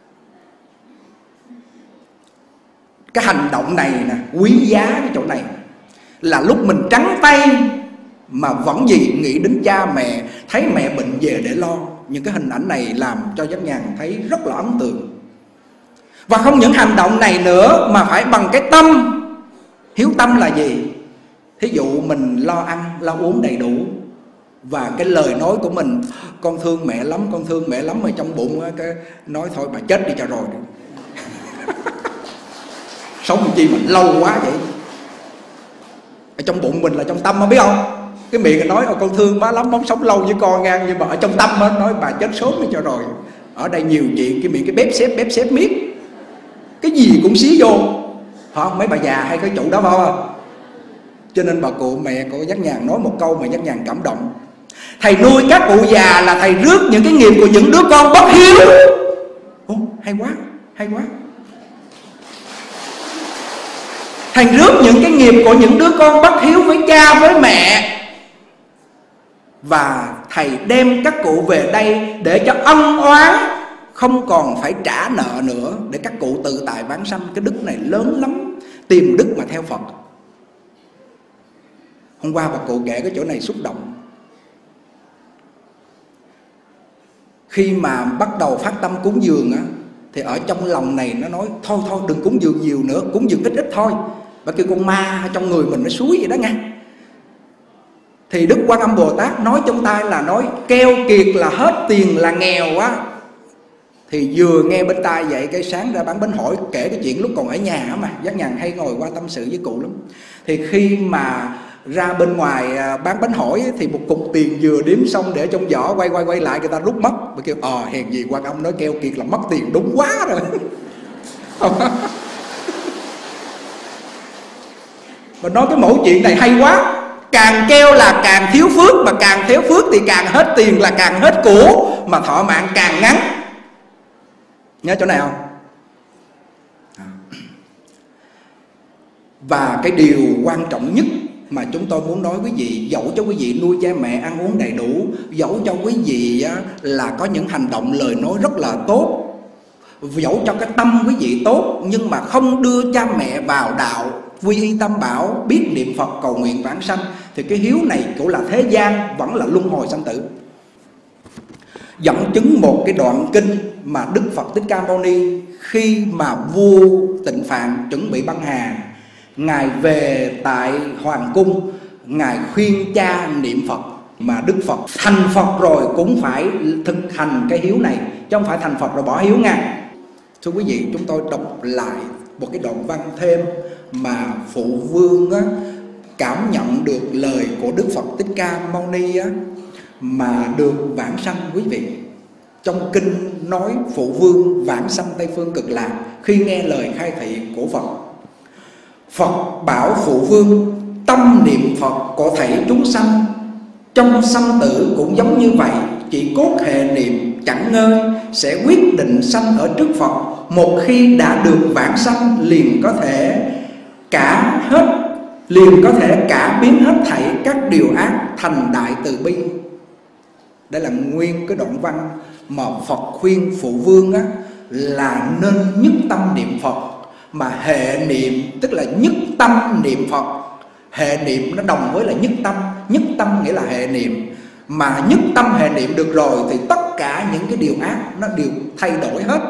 Cái hành động này nè, quý giá cái chỗ này là lúc mình trắng tay mà vẫn gì nghĩ đến cha mẹ, thấy mẹ bệnh về để lo. Những cái hình ảnh này làm cho Giác Nhàn thấy rất là ấn tượng. Và không những hành động này nữa mà phải bằng cái tâm. Hiếu tâm là gì? Thí dụ mình lo ăn, lo uống đầy đủ, và cái lời nói của mình, con thương mẹ lắm, con thương mẹ lắm, ở trong bụng cái nói thôi bà chết đi cho rồi. Sống chi mình lâu quá vậy? Ở trong bụng mình là trong tâm, biết không? Cái miệng nói con thương má lắm, mong sống lâu với con ngang, nhưng mà ở trong tâm nói bà chết sớm đi cho rồi. Ở đây nhiều chuyện, cái miệng cái bếp xếp bếp xếp miết, cái gì cũng xí vô, phải không? Mấy bà già hay cái chủ đó phải không? Cho nên bà cụ mẹ của Giác Nhàn nói một câu mà Giác Nhàn cảm động. Thầy nuôi các cụ già là thầy rước những cái nghiệp của những đứa con bất hiếu. Ồ, hay quá, hay quá. Thầy rước những cái nghiệp của những đứa con bất hiếu với cha với mẹ. Và thầy đem các cụ về đây để cho ân oán không còn phải trả nợ nữa, để các cụ tự tại vãng sanh. Cái đức này lớn lắm, tìm đức mà theo Phật. Hôm qua bà cụ kể cái chỗ này xúc động. Khi mà bắt đầu phát tâm cúng dường á, thì ở trong lòng này nó nói thôi thôi đừng cúng dường nhiều nữa, cúng dường ít ít thôi. Bà kêu con ma trong người mình nó suối vậy đó nghe. Thì Đức Quan Âm Bồ Tát nói trong tai là nói keo kiệt là hết tiền là nghèo á. Thì vừa nghe bên tai vậy, cái sáng ra bán bánh hỏi, kể cái chuyện lúc còn ở nhà mà Giác Nhàn hay ngồi qua tâm sự với cụ lắm. Thì khi mà ra bên ngoài bán bánh hỏi thì một cục tiền vừa đếm xong để trong giỏ, quay quay quay lại người ta rút mất. Bà kêu ờ hèn gì Quan Âm nói keo kiệt là mất tiền đúng quá rồi. Mà nói cái mẫu chuyện này hay quá. Càng keo là càng thiếu phước, mà càng thiếu phước thì càng hết tiền là càng hết của, mà thọ mạng càng ngắn. Nhớ chỗ này không? Và cái điều quan trọng nhất mà chúng tôi muốn nói quý vị, dẫu cho quý vị nuôi cha mẹ ăn uống đầy đủ, dẫu cho quý vị là có những hành động lời nói rất là tốt, dẫu cho cái tâm quý vị tốt, nhưng mà không đưa cha mẹ vào đạo quy y tam bảo, biết niệm Phật cầu nguyện vãng sanh, thì cái hiếu này cũng là thế gian, vẫn là luân hồi sanh tử. Dẫn chứng một cái đoạn kinh mà Đức Phật Thích Ca Mâu Ni, khi mà vua Tịnh Phạn chuẩn bị băng hà, Ngài về tại Hoàng Cung, Ngài khuyên cha niệm Phật. Mà Đức Phật thành Phật rồi cũng phải thực hành cái hiếu này, chứ không phải thành Phật rồi bỏ hiếu nha. Thưa quý vị, chúng tôi đọc lại một cái đoạn văn thêm mà Phụ Vương á, cảm nhận được lời của Đức Phật Thích Ca Mâu Ni á, mà được vãng sanh quý vị. Trong kinh nói Phụ Vương vãng sanh Tây Phương Cực Lạc khi nghe lời khai thị của Phật. Phật bảo Phụ Vương, tâm niệm Phật của thảy chúng sanh trong sanh tử cũng giống như vậy, chỉ cốt hệ niệm chẳng ngơi sẽ quyết định sanh ở trước Phật. Một khi đã được vãng sanh liền có thể cả hết liền có thể cả biến hết thảy các điều ác thành đại từ bi. Đây là nguyên cái đoạn văn mà Phật khuyên Phụ Vương á, là nên nhất tâm niệm Phật. Mà hệ niệm tức là nhất tâm niệm Phật. Hệ niệm nó đồng với là nhất tâm. Nhất tâm nghĩa là hệ niệm. Mà nhất tâm hệ niệm được rồi thì tất cả những cái điều ác nó đều thay đổi hết.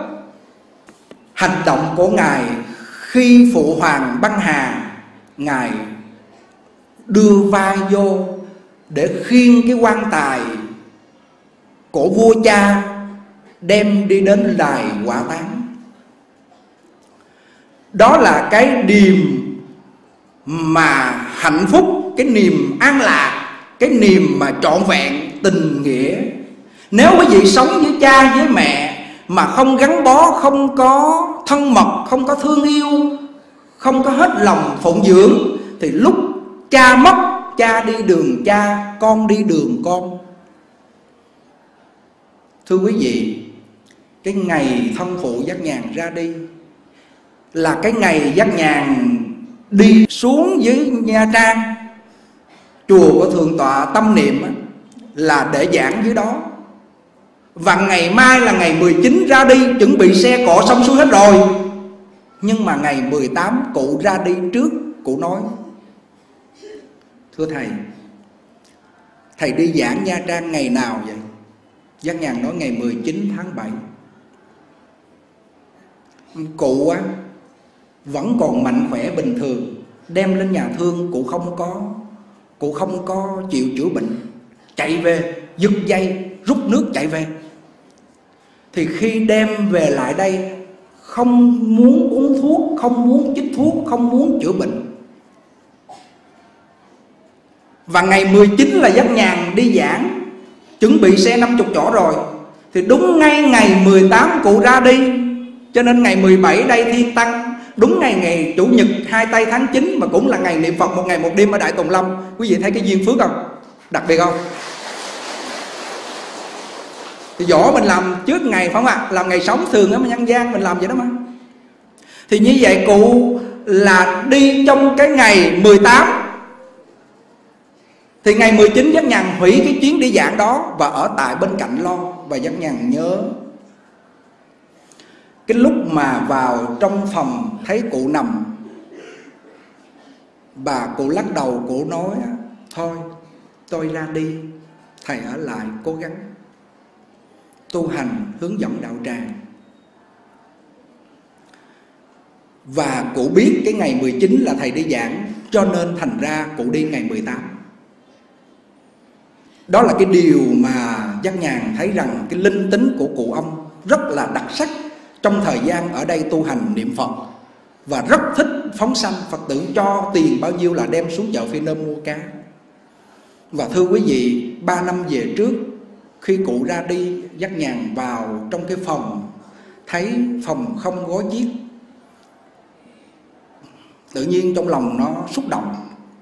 Hành động của Ngài khi Phụ Hoàng băng hà, Ngài đưa vai vô để khiêng cái quan tài của vua cha đem đi đến đài hỏa táng. Đó là cái điềm mà hạnh phúc, cái niềm an lạc, cái niềm mà trọn vẹn tình nghĩa. Nếu quý vị sống với cha với mẹ mà không gắn bó, không có thân mật, không có thương yêu, không có hết lòng phụng dưỡng, thì lúc cha mất, cha đi đường cha, con đi đường con. Thưa quý vị, cái ngày thân phụ Giác Nhàn ra đi là cái ngày Giác Nhàn đi xuống dưới Nha Trang, chùa của Thượng tọa Tâm Niệm là để giảng dưới đó. Và ngày mai là ngày mười chín ra đi, chuẩn bị xe cộ xong xuôi hết rồi. Nhưng mà ngày mười tám cụ ra đi trước, cụ nói: thưa thầy, thầy đi giảng Nha Trang ngày nào vậy? Giác Nhàn nói ngày mười chín tháng bảy. Cụ á vẫn còn mạnh khỏe bình thường, đem lên nhà thương cụ không có cụ không có chịu chữa bệnh, chạy về giật dây rút nước chạy về. Thì khi đem về lại đây, không muốn uống thuốc, không muốn chích thuốc, không muốn chữa bệnh. Và ngày mười chín là Giác Nhàn đi giảng, chuẩn bị xe năm mươi chỗ rồi. Thì đúng ngay ngày mười tám cụ ra đi. Cho nên ngày mười bảy đây Thiên Tăng, đúng ngày ngày Chủ nhật hai tây tháng chín, mà cũng là ngày niệm Phật một ngày một đêm ở Đại Tùng Lâm. Quý vị thấy cái duyên phước không? Đặc biệt không? Thì dỗ mình làm trước ngày phải không ạ? Làm ngày sống thường á, mà nhân gian mình làm vậy đó mà. Thì như vậy cụ là đi trong cái ngày mười tám. Thì ngày mười chín Giác Nhàn hủy cái chuyến đi giảng đó và ở tại bên cạnh lo. Và Giác Nhàn nhớ cái lúc mà vào trong phòng thấy cụ nằm, bà cụ lắc đầu, cụ nói: thôi tôi ra đi, thầy ở lại cố gắng tu hành hướng dẫn đạo tràng. Và cụ biết cái ngày mười chín là thầy đi giảng, cho nên thành ra cụ đi ngày mười tám. Đó là cái điều mà Giác Nhàn thấy rằng cái linh tính của cụ ông rất là đặc sắc trong thời gian ở đây tu hành niệm Phật. Và rất thích phóng sanh, Phật tử cho tiền bao nhiêu là đem xuống chợ Phi Nôm mua cá. Và thưa quý vị, ba năm về trước, khi cụ ra đi, Giác Nhàn vào trong cái phòng, thấy phòng không gói viết. Tự nhiên trong lòng nó xúc động.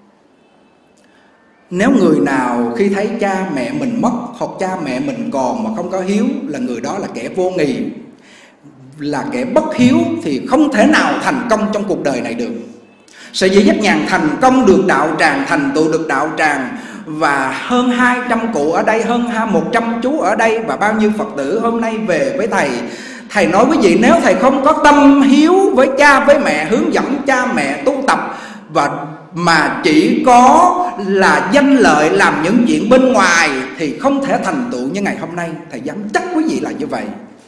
Nếu người nào khi thấy cha mẹ mình mất, hoặc cha mẹ mình còn mà không có hiếu, là người đó là kẻ vô nghị, là kẻ bất hiếu, thì không thể nào thành công trong cuộc đời này được. Sở dĩ Giác Nhàn thành công được đạo tràng, thành tựu được đạo tràng, và hơn hai trăm cụ ở đây, hơn một trăm chú ở đây, và bao nhiêu Phật tử hôm nay về với thầy. Thầy nói quý vị, nếu thầy không có tâm hiếu với cha với mẹ, hướng dẫn cha mẹ tu tập, và mà chỉ có là danh lợi làm những chuyện bên ngoài, thì không thể thành tựu như ngày hôm nay. Thầy dám chắc quý vị là như vậy.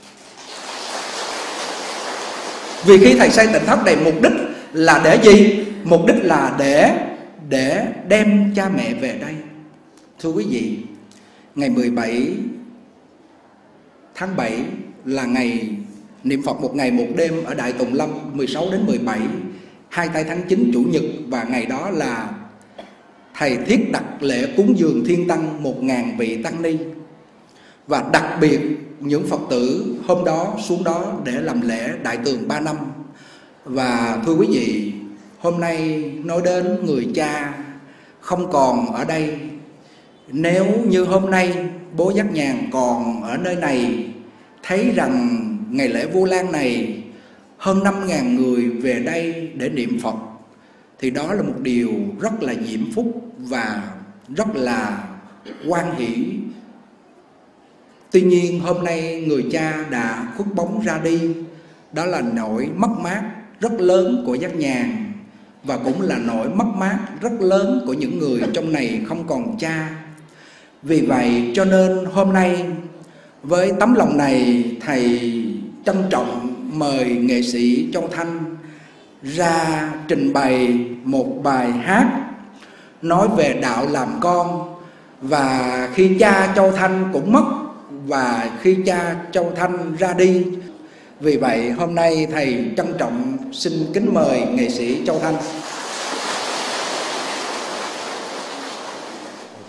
Vì khi thầy xây Tịnh Thất này, mục đích là để gì? Mục đích là để để đem cha mẹ về đây. Thưa quý vị, ngày mười bảy tháng bảy là ngày niệm Phật một ngày một đêm ở Đại Tùng Lâm, mười sáu đến mười bảy, hai tây tháng chín Chủ nhật. Và ngày đó là thầy thiết đặt lễ cúng dường thiên tăng một ngàn vị tăng ni. Và đặc biệt những Phật tử hôm đó xuống đó để làm lễ Đại Tường ba năm. Và thưa quý vị, hôm nay nói đến người cha không còn ở đây. Nếu như hôm nay bố Giác Nhàn còn ở nơi này, thấy rằng ngày lễ Vu Lan này hơn năm ngàn người về đây để niệm Phật, thì đó là một điều rất là diễm phúc và rất là hoan hỷ. Tuy nhiên hôm nay người cha đã khuất bóng ra đi. Đó là nỗi mất mát rất lớn của Giác Nhàn, và cũng là nỗi mất mát rất lớn của những người trong này không còn cha. Vì vậy cho nên hôm nay với tấm lòng này, thầy trân trọng mời nghệ sĩ Châu Thanh ra trình bày một bài hát nói về đạo làm con. Và khi cha Châu Thanh cũng mất, và khi cha Châu Thanh ra đi, vì vậy hôm nay thầy trân trọng xin kính mời nghệ sĩ Châu Thanh.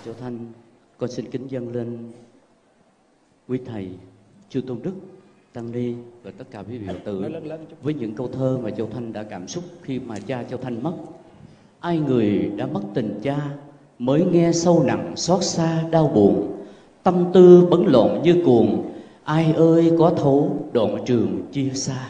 Châu Thanh, con xin kính dâng lên quý thầy Chu Tôn Đức, Tăng Ni và tất cả quý vị Phật tử với những câu thơ mà Châu Thanh đã cảm xúc khi mà cha Châu Thanh mất. Ai người đã mất tình cha, mới nghe sâu nặng xót xa đau buồn, tâm tư bấn loạn như cuồng, ai ơi có thấu đoạn trường chia xa.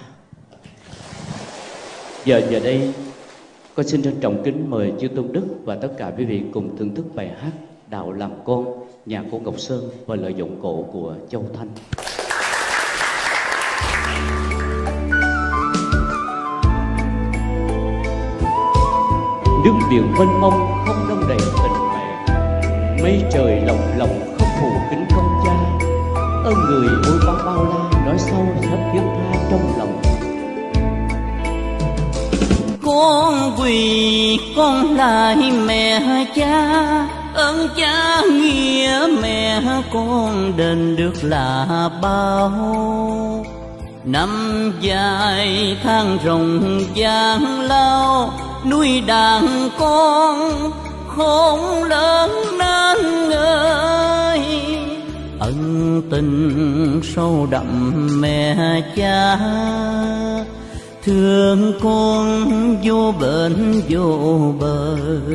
Giờ giờ đây con xin trân trọng kính mời Chư Tôn Đức và tất cả quý vị cùng thưởng thức bài hát Đạo Làm Con, nhạc của Ngọc Sơn và lời giọng cổ của Châu Thanh. Nước biển mênh mông không đông đầy tình mẹ, mây trời lồng lộng không phủ kính công cha. Ơn người ôi bao bao la, nói sâu hết thiết tha trong lòng. Con quỳ con lại mẹ cha, ơn cha nghĩa mẹ con đền được là bao. Năm dài tháng rộng gian lao, nuôi đàn con khôn lớn nên ơi. Ân tình sâu đậm mẹ cha, thương con vô bệnh vô bờ.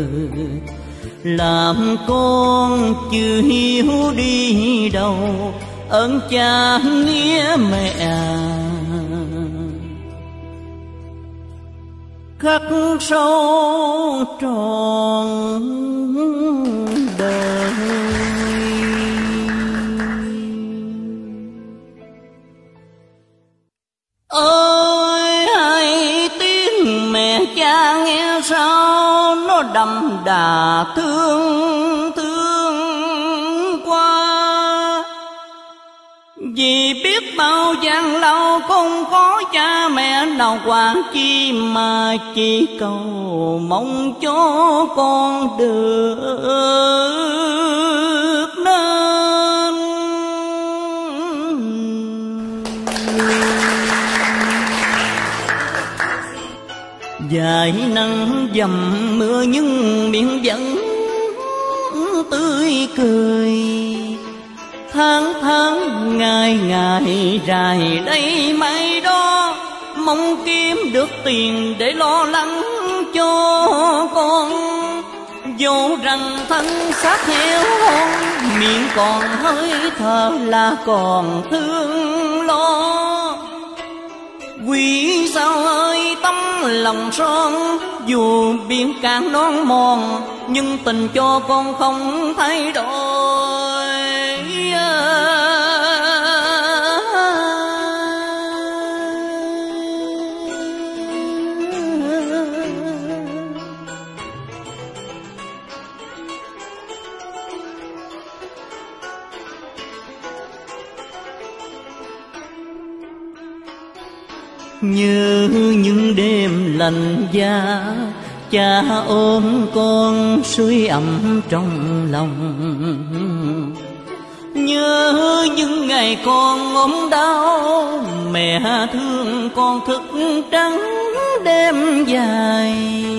Làm con chưa hiếu đi đâu, ơn cha nghĩa mẹ khắc sâu trọn đời. Ơi hãy tiếng mẹ cha nghe sao nó đậm đà thương thương qua. Vì biết bao gian lâu không có cha mẹ nào quản chi, mà chỉ cầu mong cho con được nên. Dài nắng dầm mưa nhưng miệng vẫn tươi cười. Tháng tháng ngày ngày dài đây mấy đó, mong kiếm được tiền để lo lắng cho con. Dù rằng thân xác héo hon, miệng còn hơi thở là còn thương lo. Quý sao ơi tấm lòng son, dù biển cạn non mòn, nhưng tình cho con không thay đổi. Như những đêm lạnh giá, cha ôm con suối ấm trong lòng. Nhớ những ngày con ốm đau, mẹ thương con thức trắng đêm dài.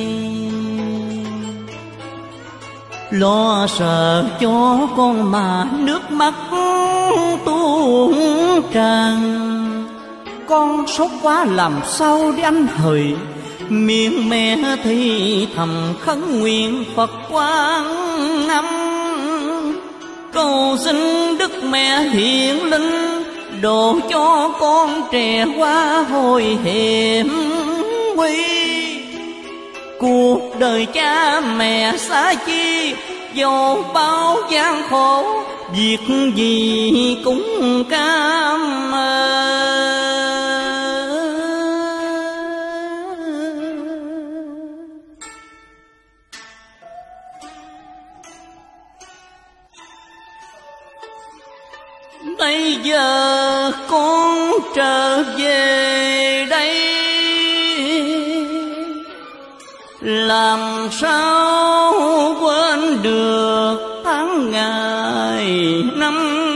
Lo sợ cho con mà nước mắt tuôn tràn. Con sốt quá làm sao để anh hời, miệng mẹ thì thầm khấn nguyện Phật Quan Âm. Cầu xin Đức Mẹ hiện linh, độ cho con trẻ qua hồi hiểm nguy. Cuộc đời cha mẹ xa chi, dẫu bao gian khổ, việc gì cũng cam. Bây giờ con trở về đây, làm sao quên được tháng ngày năm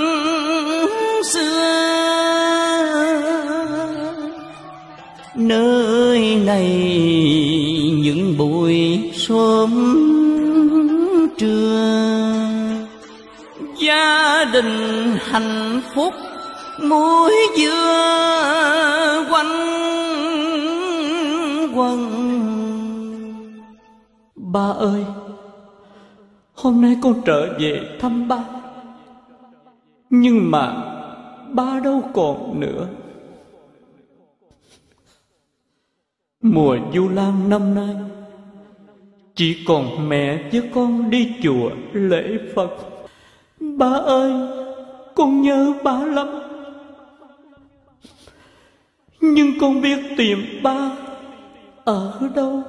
xưa. Nơi này những buổi sớm trưa, gia đình hạnh phúc, muối dưa quanh quần. Ba ơi, hôm nay con trở về thăm ba, nhưng mà ba đâu còn nữa. Mùa Vu Lan năm nay chỉ còn mẹ với con đi chùa lễ Phật. Ba ơi, con nhớ ba lắm, nhưng con biết tìm ba ở đâu.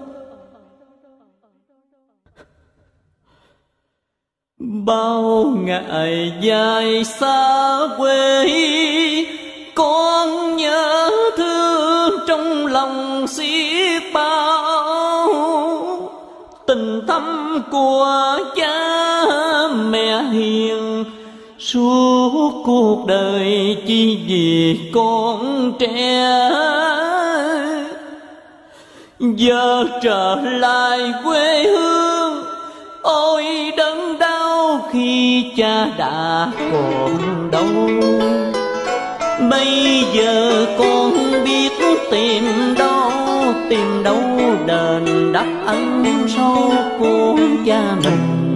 Bao ngày dài xa quê, con nhớ thương trong lòng xiết bao. Tình thâm của cha mẹ hiền, suốt cuộc đời chỉ vì con trẻ. Giờ trở lại quê hương, ôi đớn đau khi cha đã còn đâu. Bây giờ con biết tìm đâu, tìm đâu đền đáp ân sâu của cha mình.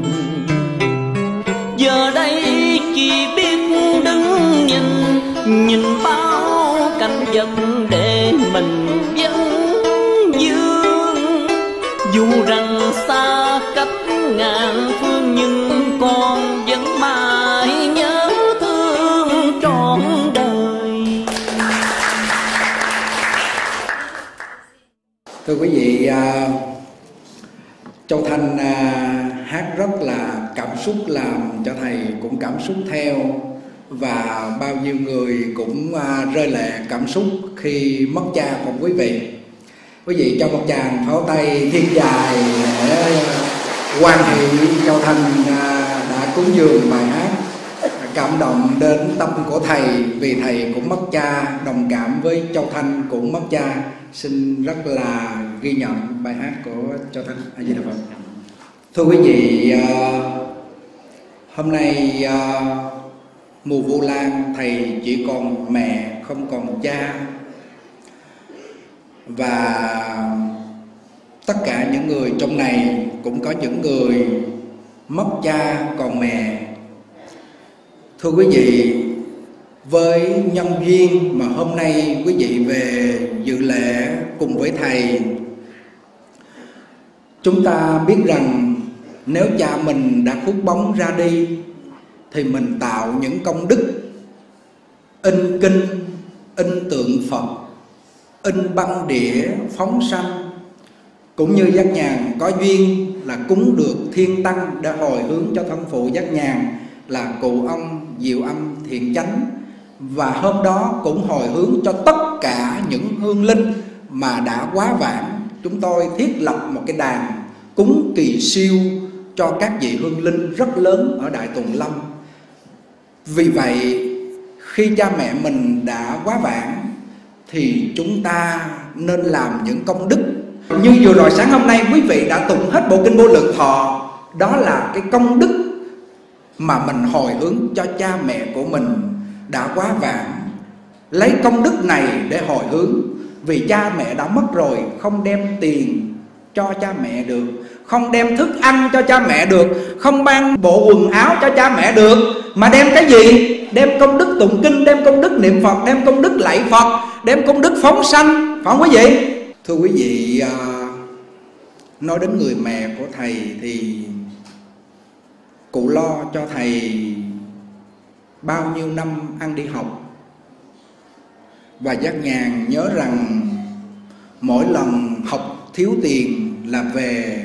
Giờ đây chỉ biết đứng nhìn, nhìn bao cảnh vật để mình vẫn dương. Dù rằng xa cách ngàn phương, nhưng con vẫn mãi nhớ thương trọn đời. Thưa quý vị, Châu Thanh hát rất là cảm xúc, làm cho thầy cũng cảm xúc theo, và bao nhiêu người cũng rơi lệ cảm xúc khi mất cha của quý vị. Quý vị cho một tràng pháo tay thiên dài để hoan hỷ Châu Thanh đã cúng dường bài hát, cảm động đến tâm của thầy, vì thầy cũng mất cha, đồng cảm với Châu Thanh cũng mất cha. Xin rất là ghi nhận bài hát của Châu Thanh. A Di Đà Phật. Thưa quý vị, hôm nay mùa Vu Lan thầy chỉ còn mẹ không còn cha, và tất cả những người trong này cũng có những người mất cha còn mẹ. Thưa quý vị, với nhân duyên mà hôm nay quý vị về dự lễ cùng với thầy, chúng ta biết rằng nếu cha mình đã khuất bóng ra đi thì mình tạo những công đức in kinh, in tượng Phật, in băng đĩa phóng sanh, cũng như Giác Nhàn có duyên là cúng được thiên tăng để hồi hướng cho thân phụ Giác Nhàn là cụ ông Diệu Âm Thiện Chánh. Và hôm đó cũng hồi hướng cho tất cả những hương linh mà đã quá vãng. Chúng tôi thiết lập một cái đàn cúng kỳ siêu cho các vị hương linh rất lớn ở Đại Tùng Lâm. Vì vậy khi cha mẹ mình đã quá vãng thì chúng ta nên làm những công đức. Như vừa rồi sáng hôm nay quý vị đã tụng hết bộ kinh Vô Lượng Thọ, đó là cái công đức mà mình hồi hướng cho cha mẹ của mình đã quá vãng. Lấy công đức này để hồi hướng, vì cha mẹ đã mất rồi, không đem tiền cho cha mẹ được, không đem thức ăn cho cha mẹ được, không ban bộ quần áo cho cha mẹ được, mà đem cái gì? Đem công đức tụng kinh, đem công đức niệm Phật, đem công đức lạy Phật, đem công đức phóng sanh, phải không quý vị? Thưa quý vị, nói đến người mẹ của thầy thì cụ lo cho thầy bao nhiêu năm ăn đi học. Và Giác Nhàn nhớ rằng mỗi lần học thiếu tiền là về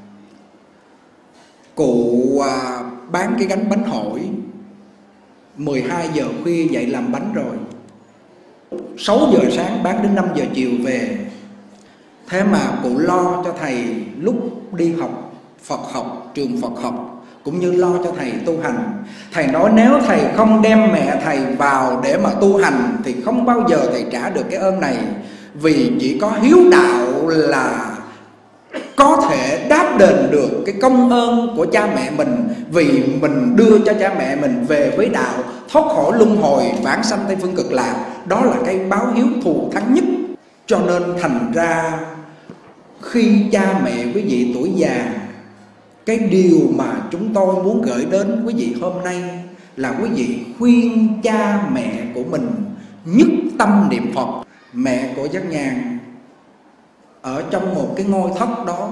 cụ bán cái gánh bánh hỏi, mười hai giờ khuya dậy làm bánh rồi, sáu giờ sáng bán đến năm giờ chiều về. Thế mà cụ lo cho thầy lúc đi học Phật học, trường Phật học, cũng như lo cho thầy tu hành. Thầy nói nếu thầy không đem mẹ thầy vào để mà tu hành thì không bao giờ thầy trả được cái ơn này. Vì chỉ có hiếu đạo là có thể đáp đền được cái công ơn của cha mẹ mình, vì mình đưa cho cha mẹ mình về với đạo, thoát khỏi luân hồi, vãng sanh Tây Phương Cực Lạc. Đó là cái báo hiếu thù thắng nhất. Cho nên thành ra khi cha mẹ quý vị tuổi già, cái điều mà chúng tôi muốn gửi đến quý vị hôm nay là quý vị khuyên cha mẹ của mình nhất tâm niệm Phật. Mẹ của Giác Nhàn ở trong một cái ngôi thất đó,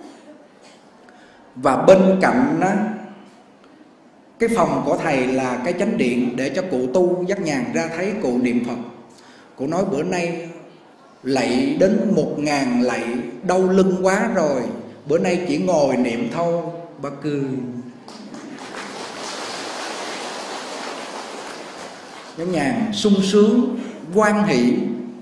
và bên cạnh đó, cái phòng của thầy là cái chánh điện để cho cụ tu. Giác Nhàn ra thấy cụ niệm Phật, cụ nói bữa nay lạy đến một ngàn lạy đau lưng quá rồi, bữa nay chỉ ngồi niệm thôi. Bà cười. Giác Nhàn sung sướng, hoan hỷ.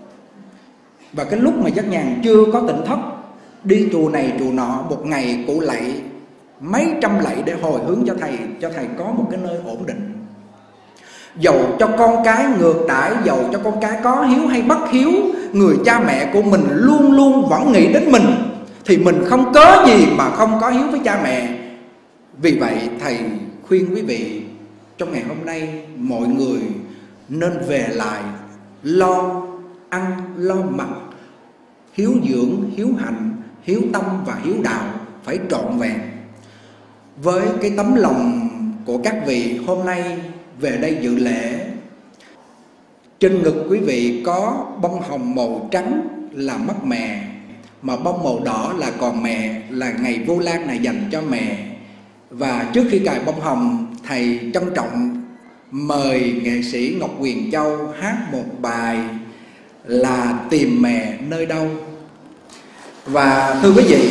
Và cái lúc mà Giác Nhàn chưa có tỉnh thức, đi chùa này chùa nọ, một ngày cụ lạy mấy trăm lạy để hồi hướng cho thầy, cho thầy có một cái nơi ổn định. Dầu cho con cái ngược đãi, dầu cho con cái có hiếu hay bất hiếu, người cha mẹ của mình luôn luôn vẫn nghĩ đến mình, thì mình không có gì mà không có hiếu với cha mẹ. Vì vậy thầy khuyên quý vị trong ngày hôm nay, mọi người nên về lại lo ăn lo mặc, hiếu dưỡng, hiếu hạnh, hiếu tâm và hiếu đạo phải trọn vẹn. Với cái tấm lòng của các vị hôm nay về đây dự lễ, trên ngực quý vị có bông hồng màu trắng là mất mẹ, mà bông màu đỏ là còn mẹ, là ngày Vu Lan này dành cho mẹ. Và trước khi cài bông hồng, thầy trân trọng mời nghệ sĩ Ngọc Huyền Châu hát một bài là Tìm Mẹ Nơi Đâu. Và thưa quý vị,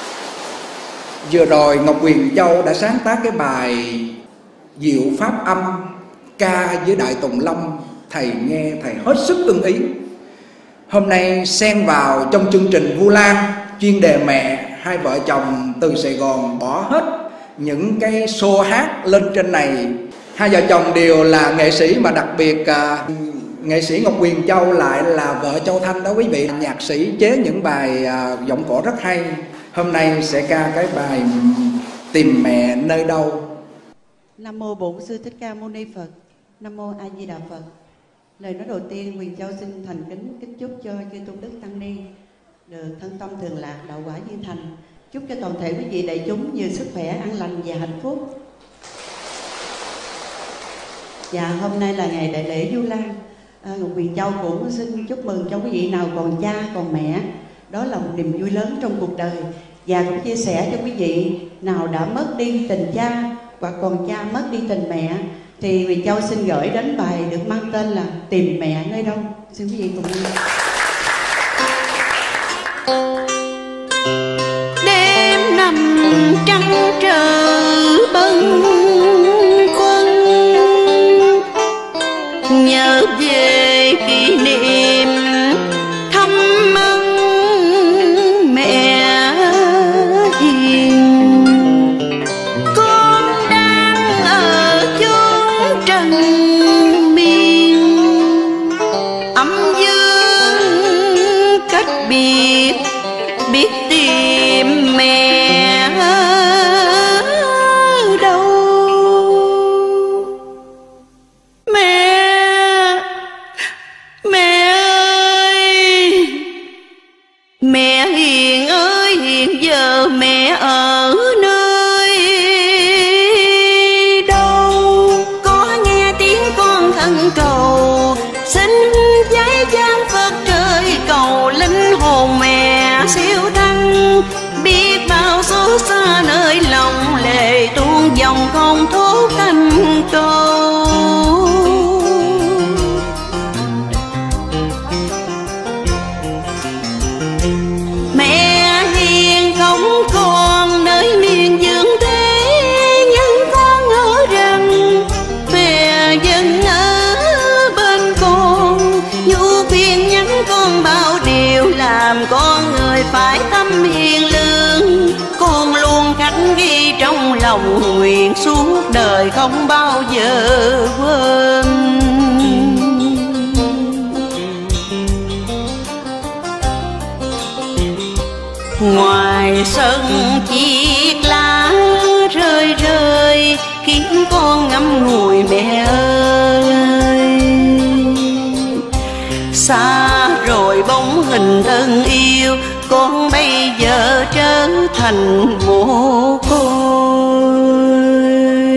vừa rồi Ngọc Huyền Châu đã sáng tác cái bài Diệu Pháp Âm ca với Đại Tùng Lâm. Thầy nghe thầy hết sức ưng ý. Hôm nay xen vào trong chương trình Vu Lan chuyên đề mẹ, hai vợ chồng từ Sài Gòn bỏ hết những cái show hát lên trên này. Hai vợ chồng đều là nghệ sĩ, mà đặc biệt à, nghệ sĩ Ngọc Huyền Châu lại là vợ Châu Thanh đó quý vị. Nhạc sĩ chế những bài à, giọng cổ rất hay. Hôm nay sẽ ca cái bài Tìm Mẹ Nơi Đâu. Nam mô Bổn Sư Thích Ca Mâu Ni Phật. Nam mô A Di Đà Phật. Lời nói đầu tiên, Huyền Châu xin thành kính kính chúc cho chư tôn đức tăng ni được thân tâm thường lạc, đạo quả viên thành. Chúc cho toàn thể quý vị đại chúng nhiều sức khỏe, an lành và hạnh phúc. Dạ, hôm nay là ngày đại lễ Vu Lan. À, Ngọc Huyền Châu cũng xin chúc mừng cho quý vị nào còn cha, còn mẹ. Đó là một niềm vui lớn trong cuộc đời. Và cũng chia sẻ cho quý vị nào đã mất đi tình cha hoặc còn cha mất đi tình mẹ, thì Huyền Châu xin gửi đến bài được mang tên là Tìm Mẹ Nơi Đâu. Xin quý vị cùng nghe. Đêm nằm trăng trở bâng khuâng, nhớ về kỷ niệm thăm ân mẹ hiền. Con đang ở chốn trần miên, âm dương cách biệt, biết tìm mẹ ở đâu. Mẹ, mẹ ơi, mẹ hiền ơi, hiện giờ mẹ ở nơi đâu? Có nghe tiếng con thân cầu, xin giấy gian Phật trời cầu, linh hồn mẹ siêu thăng. Biết bao số xa nơi lòng lệ tuôn dòng không thốt thành câu. Mẹ hiền không còn nơi miền dương thế, nhưng con ở rằng mẹ vẫn ở bên con. Nhu khuyên nhắn con bao điều, làm con người phải tâm hiền lương. Con luôn khắc ghi trong lòng, nguyện suốt đời không bao giờ quên. Ngoài ngoài sân chiếc lá rơi rơi khiến con ngắm ngùi mẹ ơi. Xa rồi bóng hình thân yêu, con bây giờ trở thành mồ côi.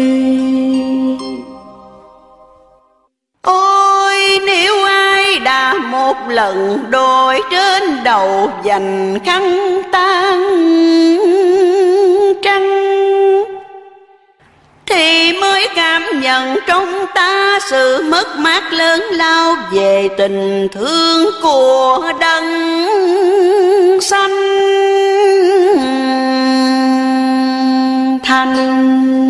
Ôi nếu ai đã một lần đội trên đầu dành khăn tang trăng, thì mới cảm nhận trong ta sự mất mát lớn lao về tình thương của đấng sanh thành.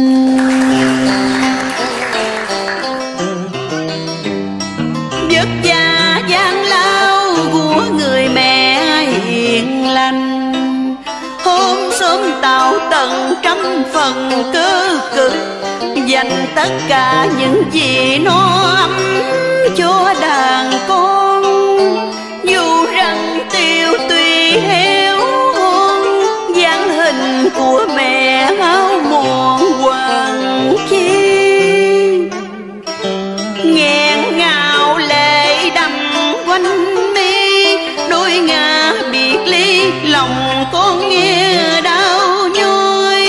Vất vả gian lao của người mẹ hiền lành, hôm sớm tạo tận trăm phần cơ cực, dành tất cả những gì nó ấm cho đàn con. Dù rằng tiêu tùy heo hon, dáng hình của mẹ áo mòn hoàng chi, nghẹn ngào lệ đầm quanh mi, đôi ngả biệt ly lòng con nghe đau nhói.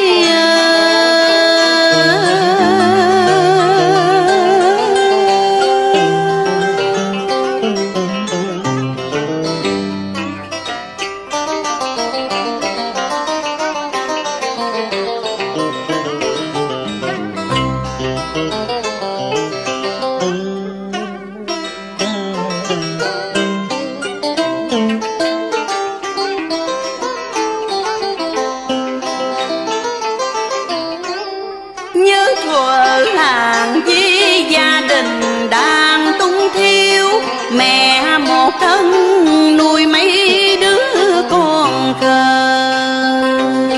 Mẹ một thân nuôi mấy đứa con khờ,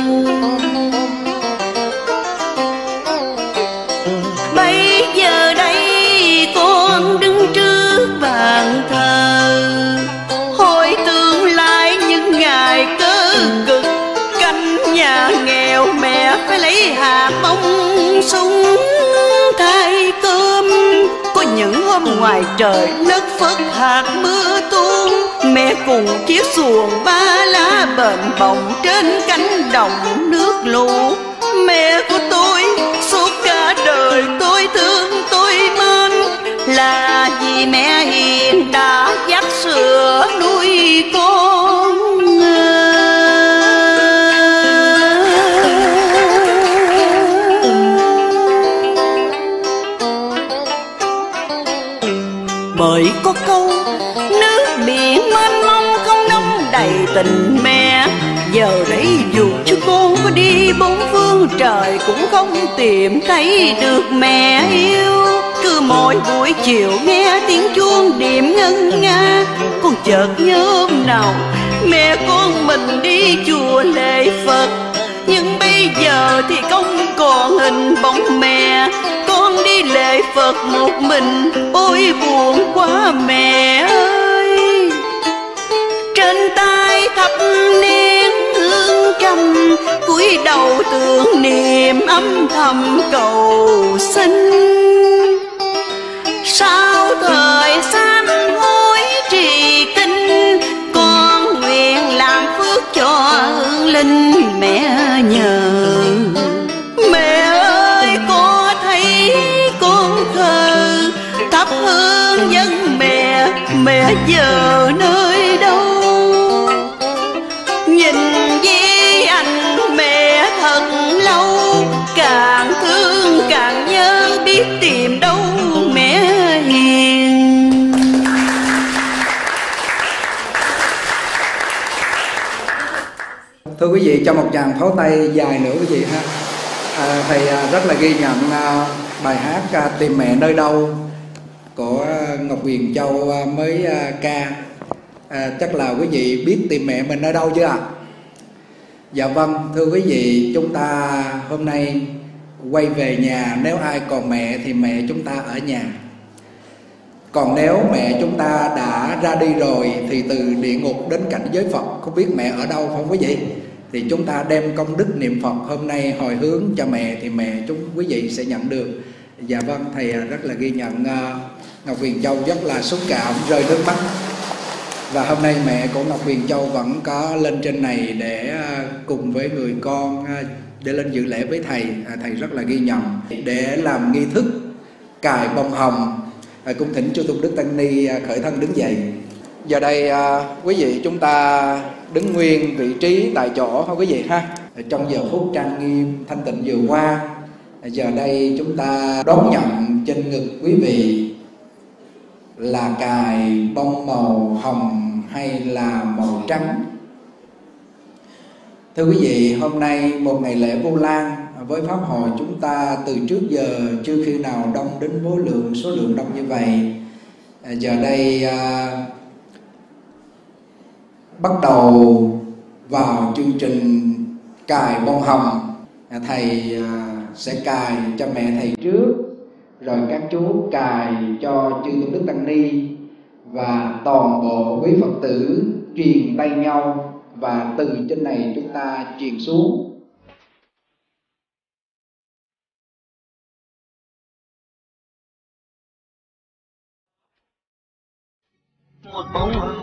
bây giờ đây con đứng trước bàn thờ, hồi tương lai những ngày cơ cực, canh nhà nghèo mẹ phải lấy hạt bông súng thay cơm. Có những hôm ngoài trời lất phất hạt mưa tuôn, mẹ cùng chiếc xuồng ba lá bền bồng trên cánh đồng nước lũ. Mẹ của tôi suốt cả đời tôi thương tôi mến, là vì mẹ hiền đã dắt sữa nuôi con. Bởi có câu nước biển mênh mông không đong đầy tình mẹ, giờ đây dù cho con có đi bốn phương trời cũng không tìm thấy được mẹ yêu. Cứ mỗi buổi chiều nghe tiếng chuông điểm ngân nga, con chợt nhớ hôm nào mẹ con mình đi chùa lễ Phật. Nhưng bây giờ thì không còn hình bóng mẹ, con đi lễ Phật một mình, ôi buồn quá mẹ ơi. Trên tay thắp nén hương trầm, cúi đầu tưởng niệm âm thầm cầu xin. Sau thời sám hối trì kinh, con nguyện làm phước cho hương linh mẹ nhờ. Mẹ ơi có thấy con thơ thắp hương dân mẹ, mẹ giờ nơi đâu? Nhìn với anh mẹ thật lâu, càng thương càng nhớ biết tìm đâu mẹ hiền. Thưa quý vị, cho một tràng pháo tay dài nữa quý vị ha. À, thầy à, rất là ghi nhận à, bài hát à, Tìm Mẹ Nơi Đâu của Ngọc Huyền Châu à, mới à, ca. À, chắc là quý vị biết tìm mẹ mình ở đâu chưa ạ? À? Dạ vâng, thưa quý vị, chúng ta hôm nay quay về nhà. Nếu ai còn mẹ thì mẹ chúng ta ở nhà. Còn nếu mẹ chúng ta đã ra đi rồi thì từ địa ngục đến cảnh giới Phật, không biết mẹ ở đâu không quý vị? thì chúng ta đem công đức niệm Phật hôm nay hồi hướng cho mẹ thì mẹ chúng quý vị sẽ nhận được. Dạ vâng, thầy rất là ghi nhận. Ngọc Huyền Châu rất là xúc cảm, rơi nước mắt. Và hôm nay mẹ của Ngọc Huyền Châu vẫn có lên trên này để cùng với người con để lên dự lễ với thầy. Thầy rất là ghi nhận. Để làm nghi thức cài bông hồng, cung thỉnh Chư Tôn Đức Tăng Ni khởi thân đứng dậy. Giờ đây quý vị chúng ta đứng nguyên vị trí tại chỗ thôi quý vị ha. Trong giờ phút trang nghiêm thanh tịnh vừa qua, giờ đây chúng ta đón nhận trên ngực quý vị là cài bông màu hồng hay là màu trắng. Thưa quý vị, hôm nay một ngày lễ Vu Lan với pháp hội chúng ta từ trước giờ chưa khi nào đông đến vô lượng số lượng đông như vậy. Giờ đây à, bắt đầu vào chương trình cài bông hồng. Thầy à, sẽ cài cho mẹ thầy trước, rồi các chú cài cho Chư Tôn Đức Tăng Ni, và toàn bộ quý Phật tử truyền tay nhau, và từ trên này chúng ta truyền xuống. Một bông hồng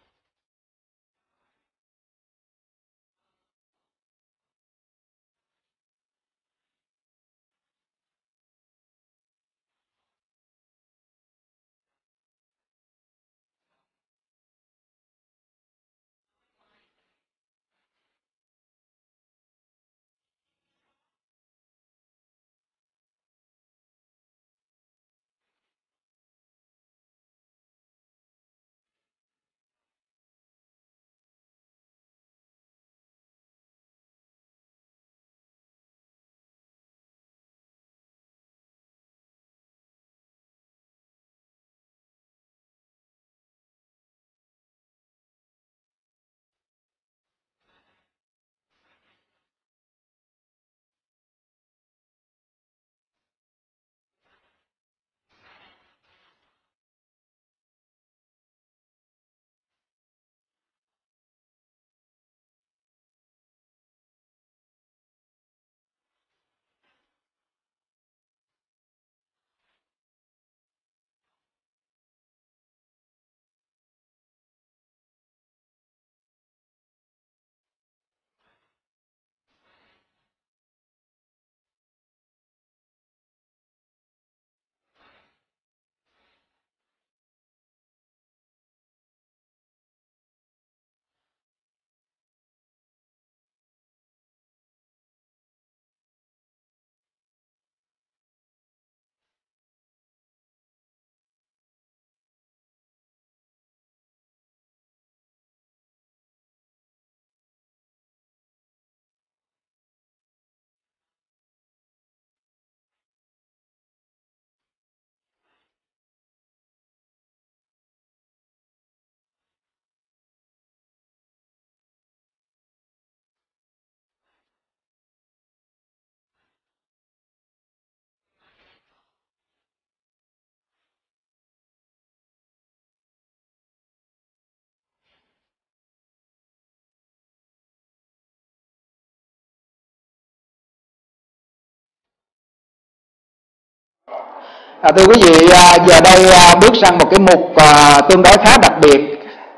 À, thưa quý vị, giờ đây bước sang một cái mục à, tương đối khá đặc biệt.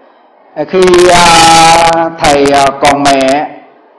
À, khi à, thầy còn mẹ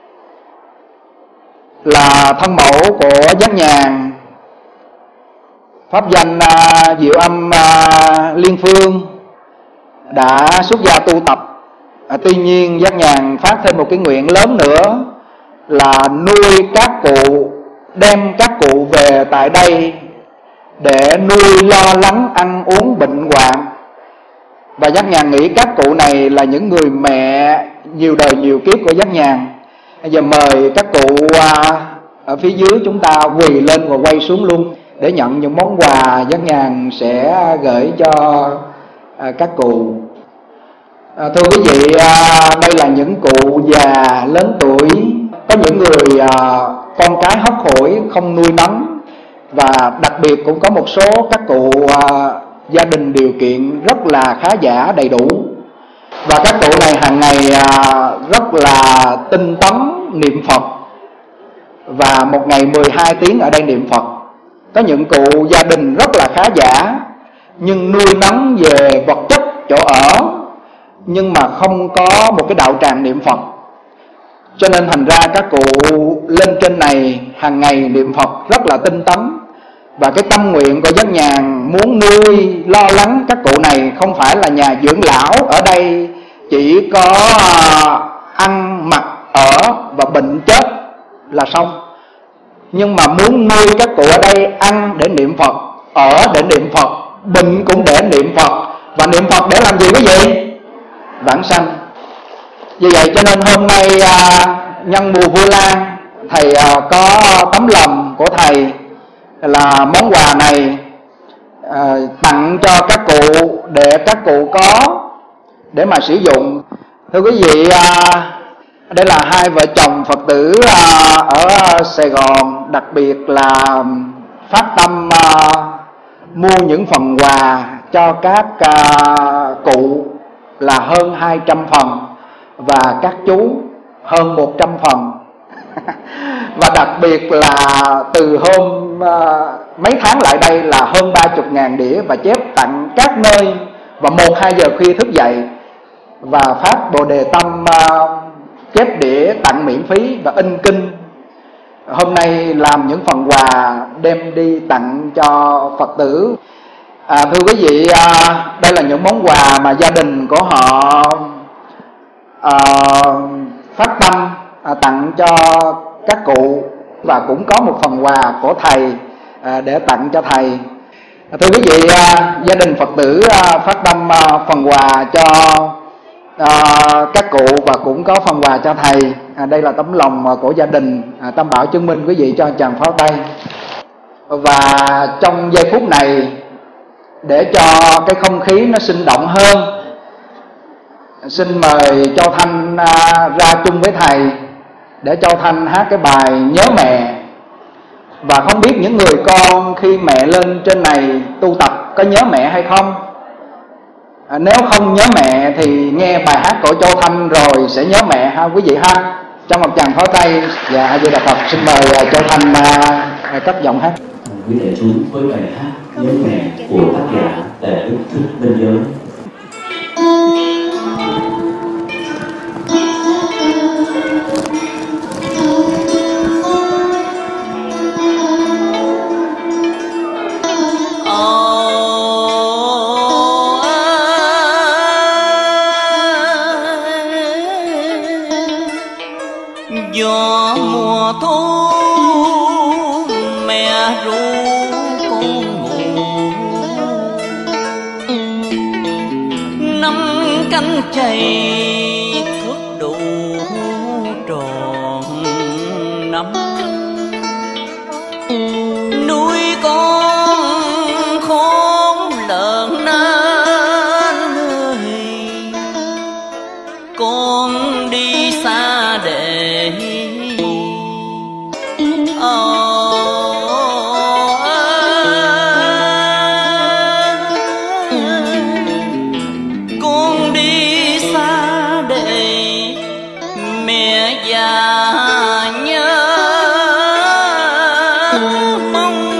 là thân mẫu của Giác Nhàn, pháp danh à, Diệu Âm à, Liên Phương, đã xuất gia tu tập. À, tuy nhiên Giác Nhàn phát thêm một cái nguyện lớn nữa là nuôi các cụ, đem các cụ về tại đây để nuôi lo lắng ăn uống bệnh hoạn. Và Giác Nhàn nghĩ các cụ này là những người mẹ nhiều đời nhiều kiếp của Giác Nhàn. Bây giờ mời các cụ à, ở phía dưới chúng ta quỳ lên và quay xuống luôn để nhận những món quà Giác Nhàn sẽ gửi cho à, các cụ. À, thưa quý vị, à, đây là những cụ già lớn tuổi, có những người à, con cái hốc hủi không nuôi nấng, và đặc biệt cũng có một số các cụ à, gia đình điều kiện rất là khá giả đầy đủ. Và các cụ này hàng ngày à, rất là tinh tấn niệm Phật, và một ngày mười hai tiếng ở đây niệm Phật. Có những cụ gia đình rất là khá giả, nhưng nuôi nấng về vật chất chỗ ở, nhưng mà không có một cái đạo tràng niệm Phật. Cho nên thành ra các cụ lên trên này hàng ngày niệm Phật rất là tinh tấn. Và cái tâm nguyện của Giác Nhàn muốn nuôi lo lắng các cụ này không phải là nhà dưỡng lão ở đây chỉ có ăn mặc ở và bệnh chết là xong, nhưng mà muốn nuôi các cụ ở đây ăn để niệm Phật, ở để niệm Phật, bệnh cũng để niệm Phật. Và niệm Phật để làm gì quý vị? Vãng sanh. Vì vậy cho nên hôm nay à, nhân mùa Vu Lan, thầy à, có tấm lòng của thầy là món quà này à, tặng cho các cụ để các cụ có để mà sử dụng. Thưa quý vị, à, đây là hai vợ chồng Phật tử à, ở Sài Gòn, đặc biệt là phát tâm à, mua những phần quà cho các à, cụ là hơn hai trăm phần, và các chú hơn một trăm phần. Và đặc biệt là từ hôm uh, mấy tháng lại đây là hơn ba mươi ngàn đĩa và chép tặng các nơi, và một hai giờ khuya thức dậy và phát Bồ Đề Tâm uh, chép đĩa tặng miễn phí và in kinh. Hôm nay làm những phần quà đem đi tặng cho Phật tử. À, thưa quý vị, uh, đây là những món quà mà gia đình của họ uh, phát tâm uh, tặng cho các cụ, và cũng có một phần quà của thầy à, để tặng cho thầy. À, thưa quý vị, à, gia đình Phật tử à, phát tâm à, phần quà cho à, các cụ và cũng có phần quà cho thầy. À, đây là tấm lòng của gia đình. À, Tam Bảo chứng minh quý vị cho chàng pháo tay. Và trong giây phút này, để cho cái không khí nó sinh động hơn, xin mời Châu Thanh à, ra chung với thầy để Châu Thanh hát cái bài Nhớ Mẹ. Và không biết những người con khi mẹ lên trên này tu tập có nhớ mẹ hay không? À, nếu không nhớ mẹ thì nghe bài hát của Châu Thanh rồi sẽ nhớ mẹ ha quý vị ha. Trong một tràng pháo tay. Và A Di Đà Phật, xin mời Châu Thanh uh, cất giọng hát. Quý đại chúng với bài hát Nhớ Mẹ của tác giả Tề Đức Thích Bên Giới. Gió mùa thu mẹ ru con ngủ, năm cánh chày cướp đủ tròn năm, nuôi con khốn lợn nên con đi xa để con đi xa để mẹ già nhớ mong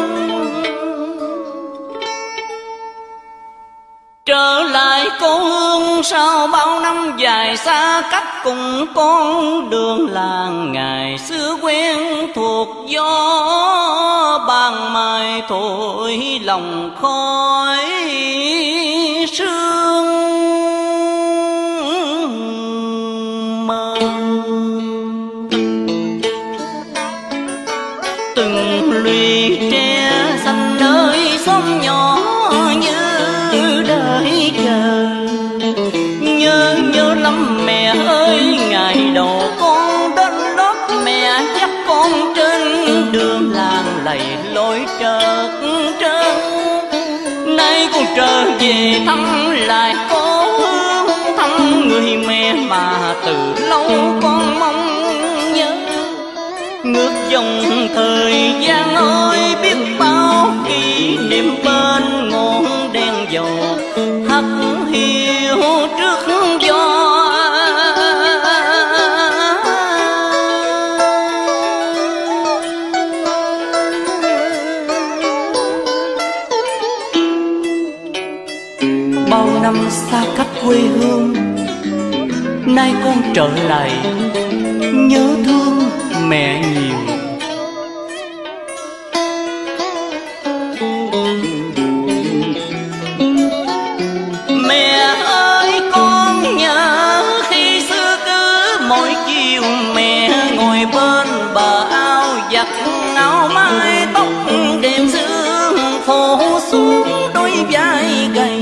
trở lại cố hương sau bao năm dài xa cách, cùng con đường làng ngày xưa quen thuộc, gió bàn mai thổi lòng khói sương mơ. Từng lùi tre xanh nơi xóm nhỏ như đợi chờ, nhớ nhớ lắm mẹ ơi, ngày đầu con đến lớp mẹ dắt con trên đường làng lầy lối trơn trơn. Nay con trở về thăm lại cố hương, thăm người mẹ mà từ lâu con mong nhớ. Ngược dòng thời gian ơi, biết bao kỷ niệm bên ngọn đèn dầu hắt hiu trước gió. năm xa cách quê hương, nay con trở lại nhớ thương mẹ nhiều. Mẹ ơi con nhớ khi xưa cứ mỗi chiều mẹ ngồi bên bờ ao giặt áo mái tóc đêm sương phủ xuống đôi vai gầy.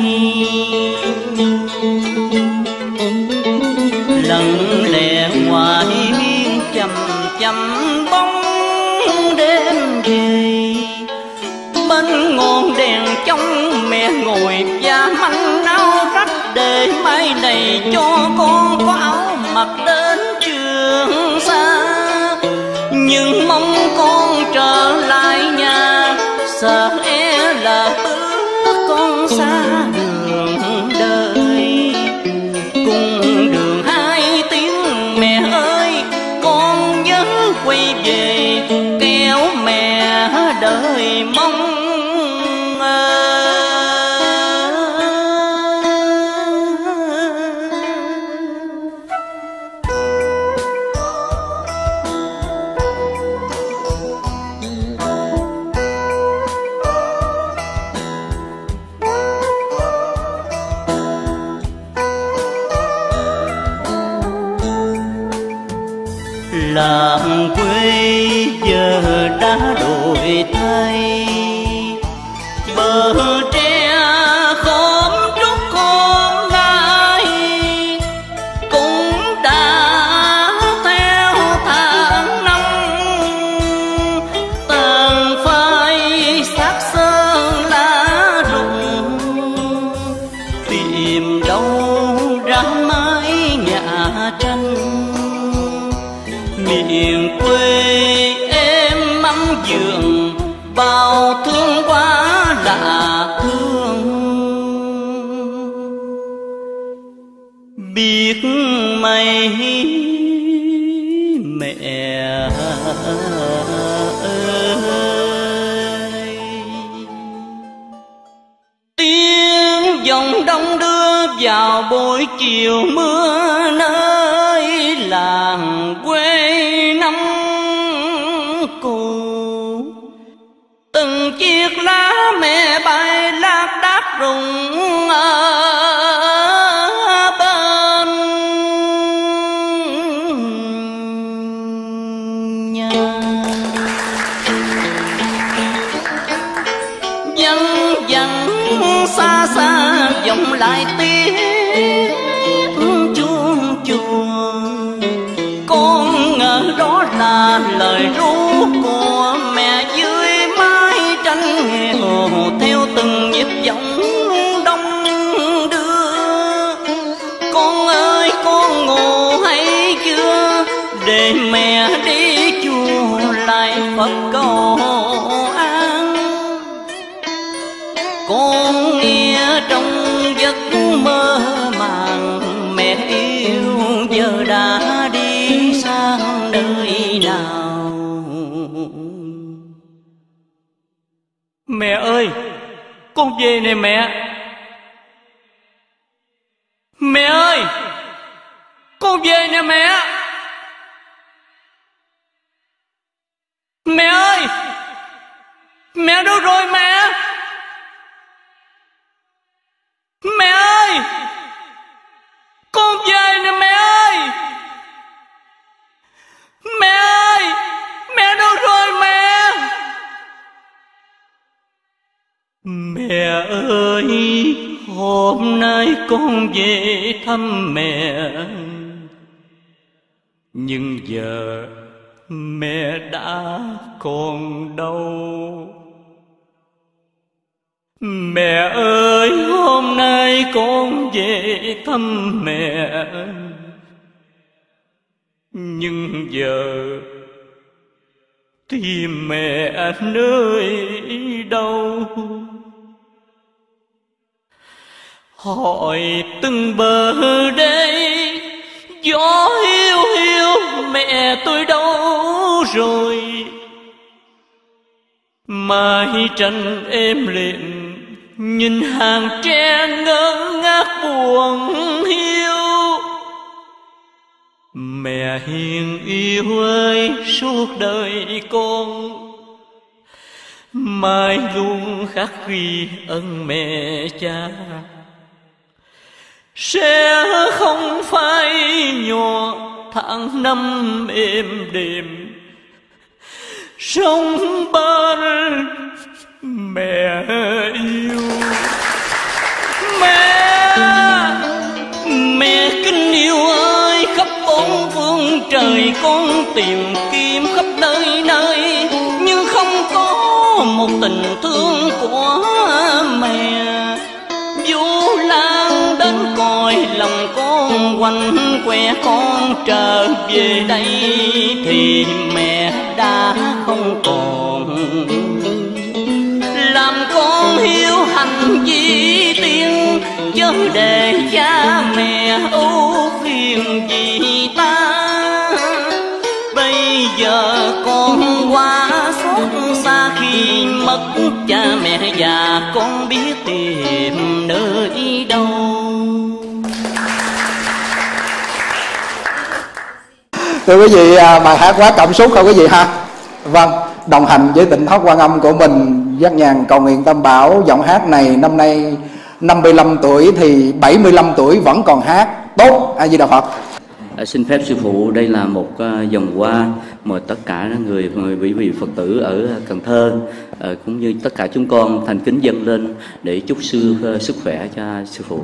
Lặng lẽ ngoài hiên chầm chầm bóng đêm về, bên ngọn đèn trong mẹ ngồi và manh áo rách để mai này cho con có áo mặc đến trường xa. Nhưng mong con trở lại nhà, sợ e là bước con xa đường đời. Cùng đường hai tiếng mẹ ơi, con nhớ quay về kéo mẹ đợi mong. Làng quê giờ đã đổi thay, bờ tre khóm trúc con gái cũng đã theo tháng năm tàn phai xác sơn lá rụng. Tìm đâu ra mái nhà tranh, miền quê em ấm giường bao thương quá lạ thương. Biết mấy mẹ ơi, tiếng dòng đông đưa vào buổi chiều mưa nơi làng quê năm cũ. Từng chiếc lá mẹ bay lác đác rụng ở bên nhà. Dần dần xa xa vọng lại tiếng chuông chùa. Con ngờ đó là lời ru của mẹ dưới mái tranh nghèo, theo từng nhịp giọng đông đưa. Con ơi con ngủ hay chưa, để mẹ đi chùa lại Phật cầu an. Con nghe trong giấc mơ màng mẹ yêu giờ đã đi sang nơi nào. Mẹ ơi con về nè mẹ. Mẹ ơi con về nè mẹ. Mẹ ơi mẹ đâu rồi mẹ. Mẹ ơi con về nè mẹ ơi. Mẹ ơi mẹ đâu rồi mẹ. Mẹ ơi hôm nay con về thăm mẹ, nhưng giờ mẹ đã còn đâu. Mẹ ơi hôm nay con về thăm mẹ, nhưng giờ tìm mẹ nơi đâu. Hỏi từng bờ đê gió hiu hiu, mẹ tôi đâu rồi. Mái tranh êm lịm nhìn hàng tre ngơ ngác buồn hiu. Mẹ hiền yêu ơi, suốt đời con mãi luôn khắc ghi ơn mẹ cha, sẽ không phải nhỏ tháng năm êm đềm sống bên mẹ yêu. Mẹ, mẹ kính yêu ơi, khắp bốn phương trời con tìm kiếm khắp nơi nơi, nhưng không có một tình thương của mẹ. Vũ Lan đến coi lòng con quanh que, con trở về đây thì mẹ đã không còn. Làm con hiếu hành vi tiên, chớ để cha mẹ ưu phiền vì ta. Bây giờ con qua xót xa khi mất cha mẹ già, con biết tìm nơi đâu. Thưa quý vị, bài hát quá cảm xúc không quý vị ha? Vâng, đồng hành với Tịnh Thất Quan Âm của mình, Giác Nhàn cầu nguyện Tam Bảo. Giọng hát này năm nay năm mươi lăm tuổi thì bảy mươi lăm tuổi vẫn còn hát tốt. A Di Đà Phật. À, xin phép sư phụ, đây là một uh, dòng hoa mời tất cả người người quý vị Phật tử ở Cần Thơ uh, cũng như tất cả chúng con thành kính dâng lên để chúc sư uh, sức khỏe cho sư phụ.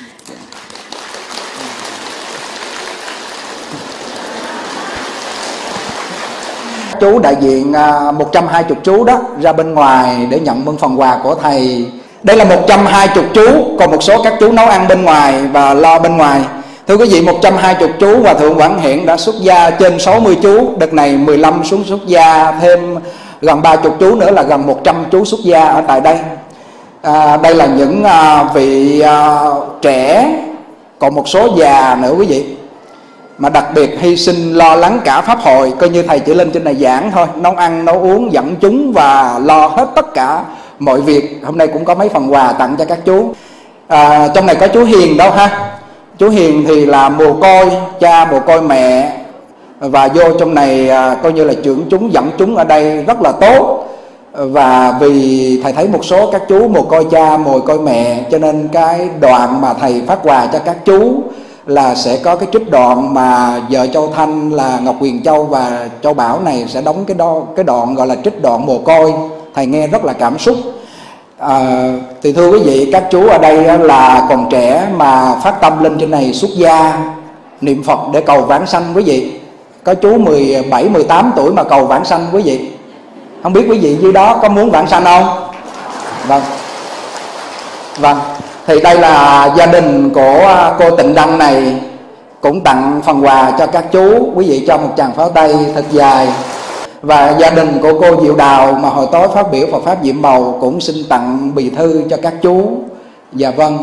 Chú đại diện uh, một trăm hai mươi chú đó ra bên ngoài để nhận mừng phần quà của thầy. Đây là một trăm hai mươi chú, còn một số các chú nấu ăn bên ngoài và lo bên ngoài. Thưa quý vị, một trăm hai mươi chú, Hòa Thượng Quảng Hiển đã xuất gia trên sáu mươi chú. Đợt này mười lăm xuống xuất gia, thêm gần ba mươi chú nữa là gần một trăm chú xuất gia ở tại đây. à, Đây là những à, vị à, trẻ, còn một số già nữa quý vị, mà đặc biệt hy sinh lo lắng cả pháp hội. Coi như thầy chỉ lên trên này giảng thôi, nấu ăn, nấu uống, dẫn chúng và lo hết tất cả mọi việc. Hôm nay cũng có mấy phần quà tặng cho các chú. à, Trong này có chú Hiền đâu ha. Chú Hiền thì là mồ côi cha, mồ côi mẹ, và vô trong này à, coi như là trưởng chúng, dẫn chúng ở đây rất là tốt. Và vì thầy thấy một số các chú mồ côi cha, mồ côi mẹ, cho nên cái đoạn mà thầy phát quà cho các chú là sẽ có cái trích đoạn mà vợ Châu Thanh là Ngọc Huyền Châu và Châu Bảo này sẽ đóng cái đo, cái đoạn gọi là trích đoạn mồ côi. Thầy nghe rất là cảm xúc. À, thì thưa quý vị, các chú ở đây là còn trẻ mà phát tâm lên trên này xuất gia niệm Phật để cầu vãng sanh quý vị. Có chú mười bảy, mười tám tuổi mà cầu vãng sanh quý vị. Không biết quý vị dưới đó có muốn vãng sanh không? Vâng. Vâng. Thì đây là gia đình của cô Tịnh Đăng này cũng tặng phần quà cho các chú. Quý vị cho một tràng pháo tay thật dài. Và gia đình của cô Diệu Đào mà hồi tối phát biểu Phật Pháp Diệm Bầu cũng xin tặng bì thư cho các chú. Dạ vâng.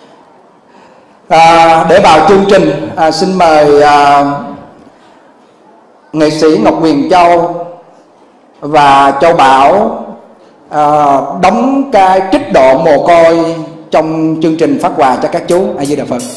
à, Để vào chương trình, à, xin mời à, nghệ sĩ Ngọc Huyền Châu và Châu Bảo à, đóng cái trích đoạn mồ côi trong chương trình phát quà cho các chú. A Di Đà Phật.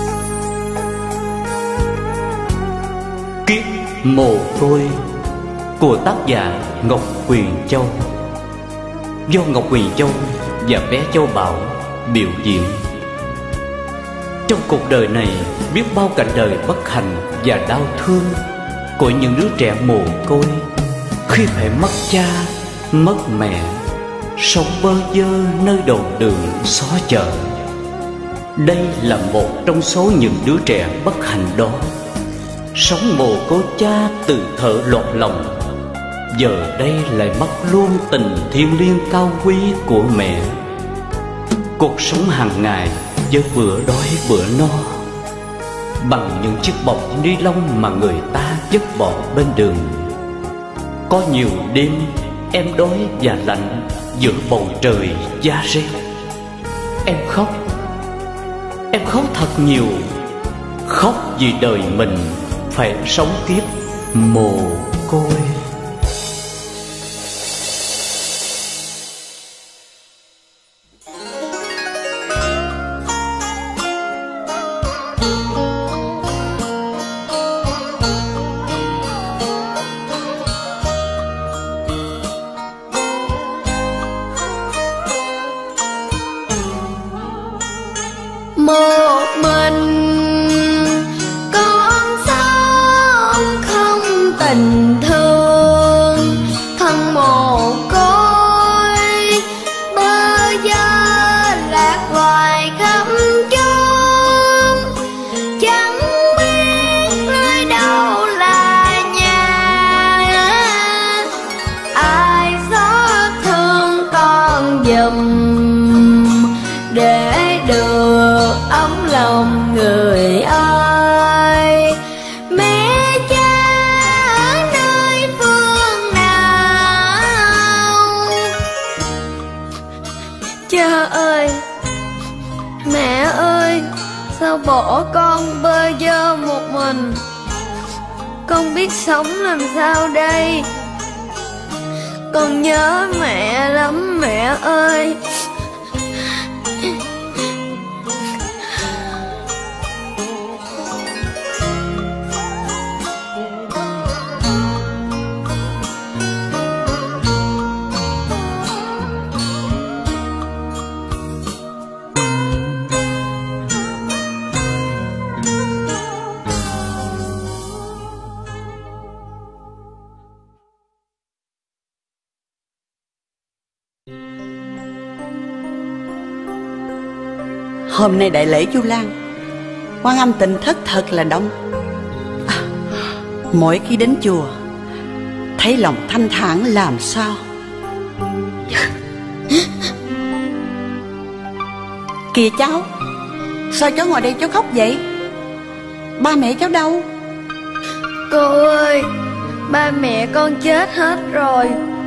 Kiếp mồ côi của tác giả Ngọc Huyền Châu, do Ngọc Huyền Châu và bé Châu Bảo biểu diễn. Trong cuộc đời này, biết bao cảnh đời bất hạnh và đau thương của những đứa trẻ mồ côi khi phải mất cha, mất mẹ, sống bơ vơ nơi đầu đường xó chợ. Đây là một trong số những đứa trẻ bất hạnh đó, sống mồ côi cha từ thở lọt lòng, giờ đây lại mất luôn tình thiêng liêng cao quý của mẹ. Cuộc sống hàng ngày với bữa đói bữa no, bằng những chiếc bọc ni lông mà người ta vứt bỏ bên đường. Có nhiều đêm em đói và lạnh giữa bầu trời giá rét. Em khóc, em khóc thật nhiều, khóc vì đời mình phải sống kiếp mồ côi. sao bỏ con bơ vơ một mình. Con biết sống làm sao đây. Con nhớ mẹ lắm mẹ ơi. Hôm nay đại lễ Vu Lan, Quan Âm Tịnh thất thật là đông. À, mỗi khi đến chùa thấy lòng thanh thản làm sao. Kìa cháu, sao cháu ngồi đây cháu khóc vậy? Ba mẹ cháu đâu? Cô ơi, ba mẹ con chết hết rồi.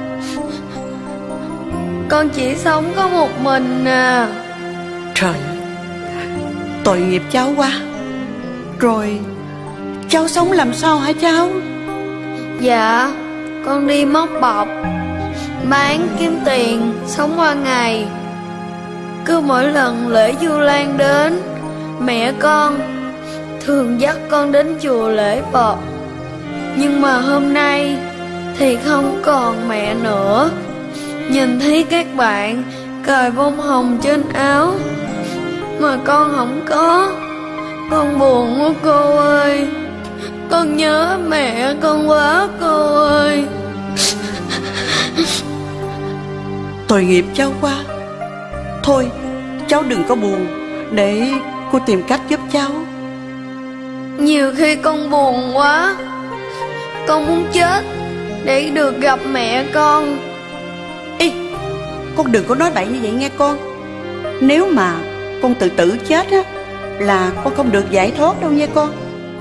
Con chỉ sống có một mình à. Trời, tội nghiệp cháu quá. Rồi cháu sống làm sao hả cháu? Dạ, con đi móc bọc, bán kiếm tiền, sống qua ngày. Cứ mỗi lần lễ Vu Lan đến, mẹ con thường dắt con đến chùa lễ Phật. Nhưng mà hôm nay thì không còn mẹ nữa. Nhìn thấy các bạn cài bông hồng trên áo mà con không có, con buồn quá cô ơi. Con nhớ mẹ con quá cô ơi. Tội nghiệp cháu quá. Thôi cháu đừng có buồn, để cô tìm cách giúp cháu. Nhiều khi con buồn quá, con muốn chết để được gặp mẹ con. Ê, con đừng có nói bậy như vậy nghe con. Nếu mà con tự tử chết á, là con không được giải thoát đâu nha con.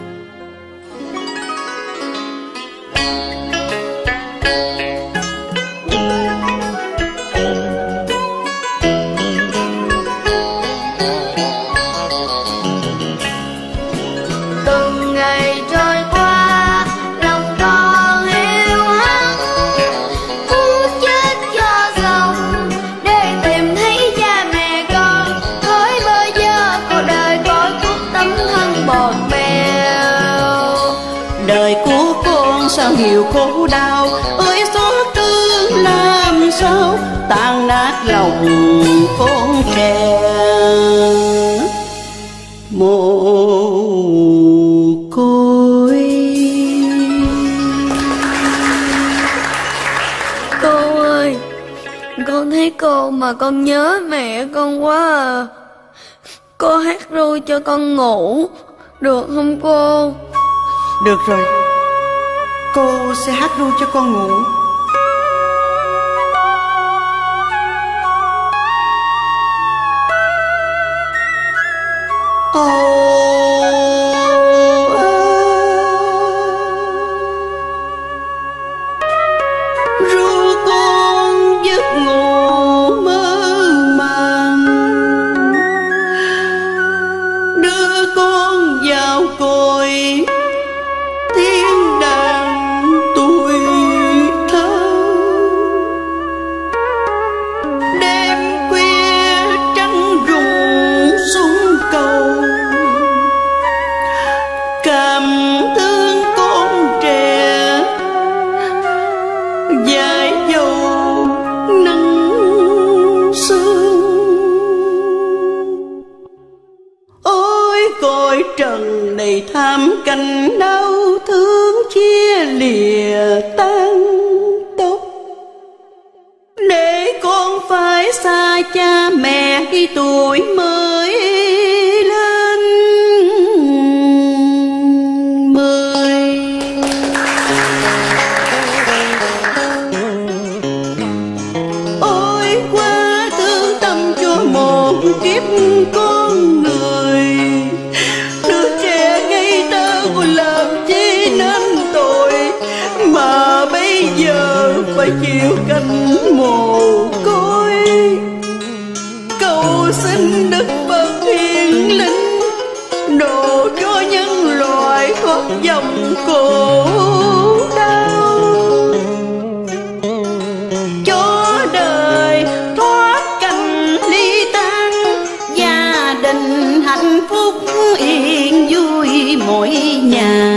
Từng ngày trôi qua, lòng con hiu hắt, muốn chết cho xong để tìm thấy cha mẹ con. Thôi bây giờ cuộc đời có chút tấm thân bọt bèo. Đời của con sao nhiều khổ đau, ơi xót thương làm sao tan nát lòng con trẻ mồ côi. Cô ơi, con thấy cô mà con nhớ mẹ con quá à. Cô hát ru cho con ngủ được không cô? Được rồi, cô sẽ hát ru cho con ngủ. Ru con giấc ngủ mơ màng, đưa con vào cội thiên đàng tuổi thơ. Đêm khuya trăng rụng xuống cầu, cảm thương con trẻ dài dầu nắng sương. Ôi cõi trần này tham cảnh đau thương chia lìa tan tóc, để con phải xa cha mẹ khi tuổi mới lên mười. Ôi quá thương tâm cho một kiếp con người, đứa trẻ ngây thơ của làm chi nên tội, mà bây giờ phải chịu cảnh mồ côi. Cầu xin Đức Phật hiền linh dòng cổ đau, cho đời thoát cảnh ly tan, gia đình hạnh phúc yên vui mỗi nhà.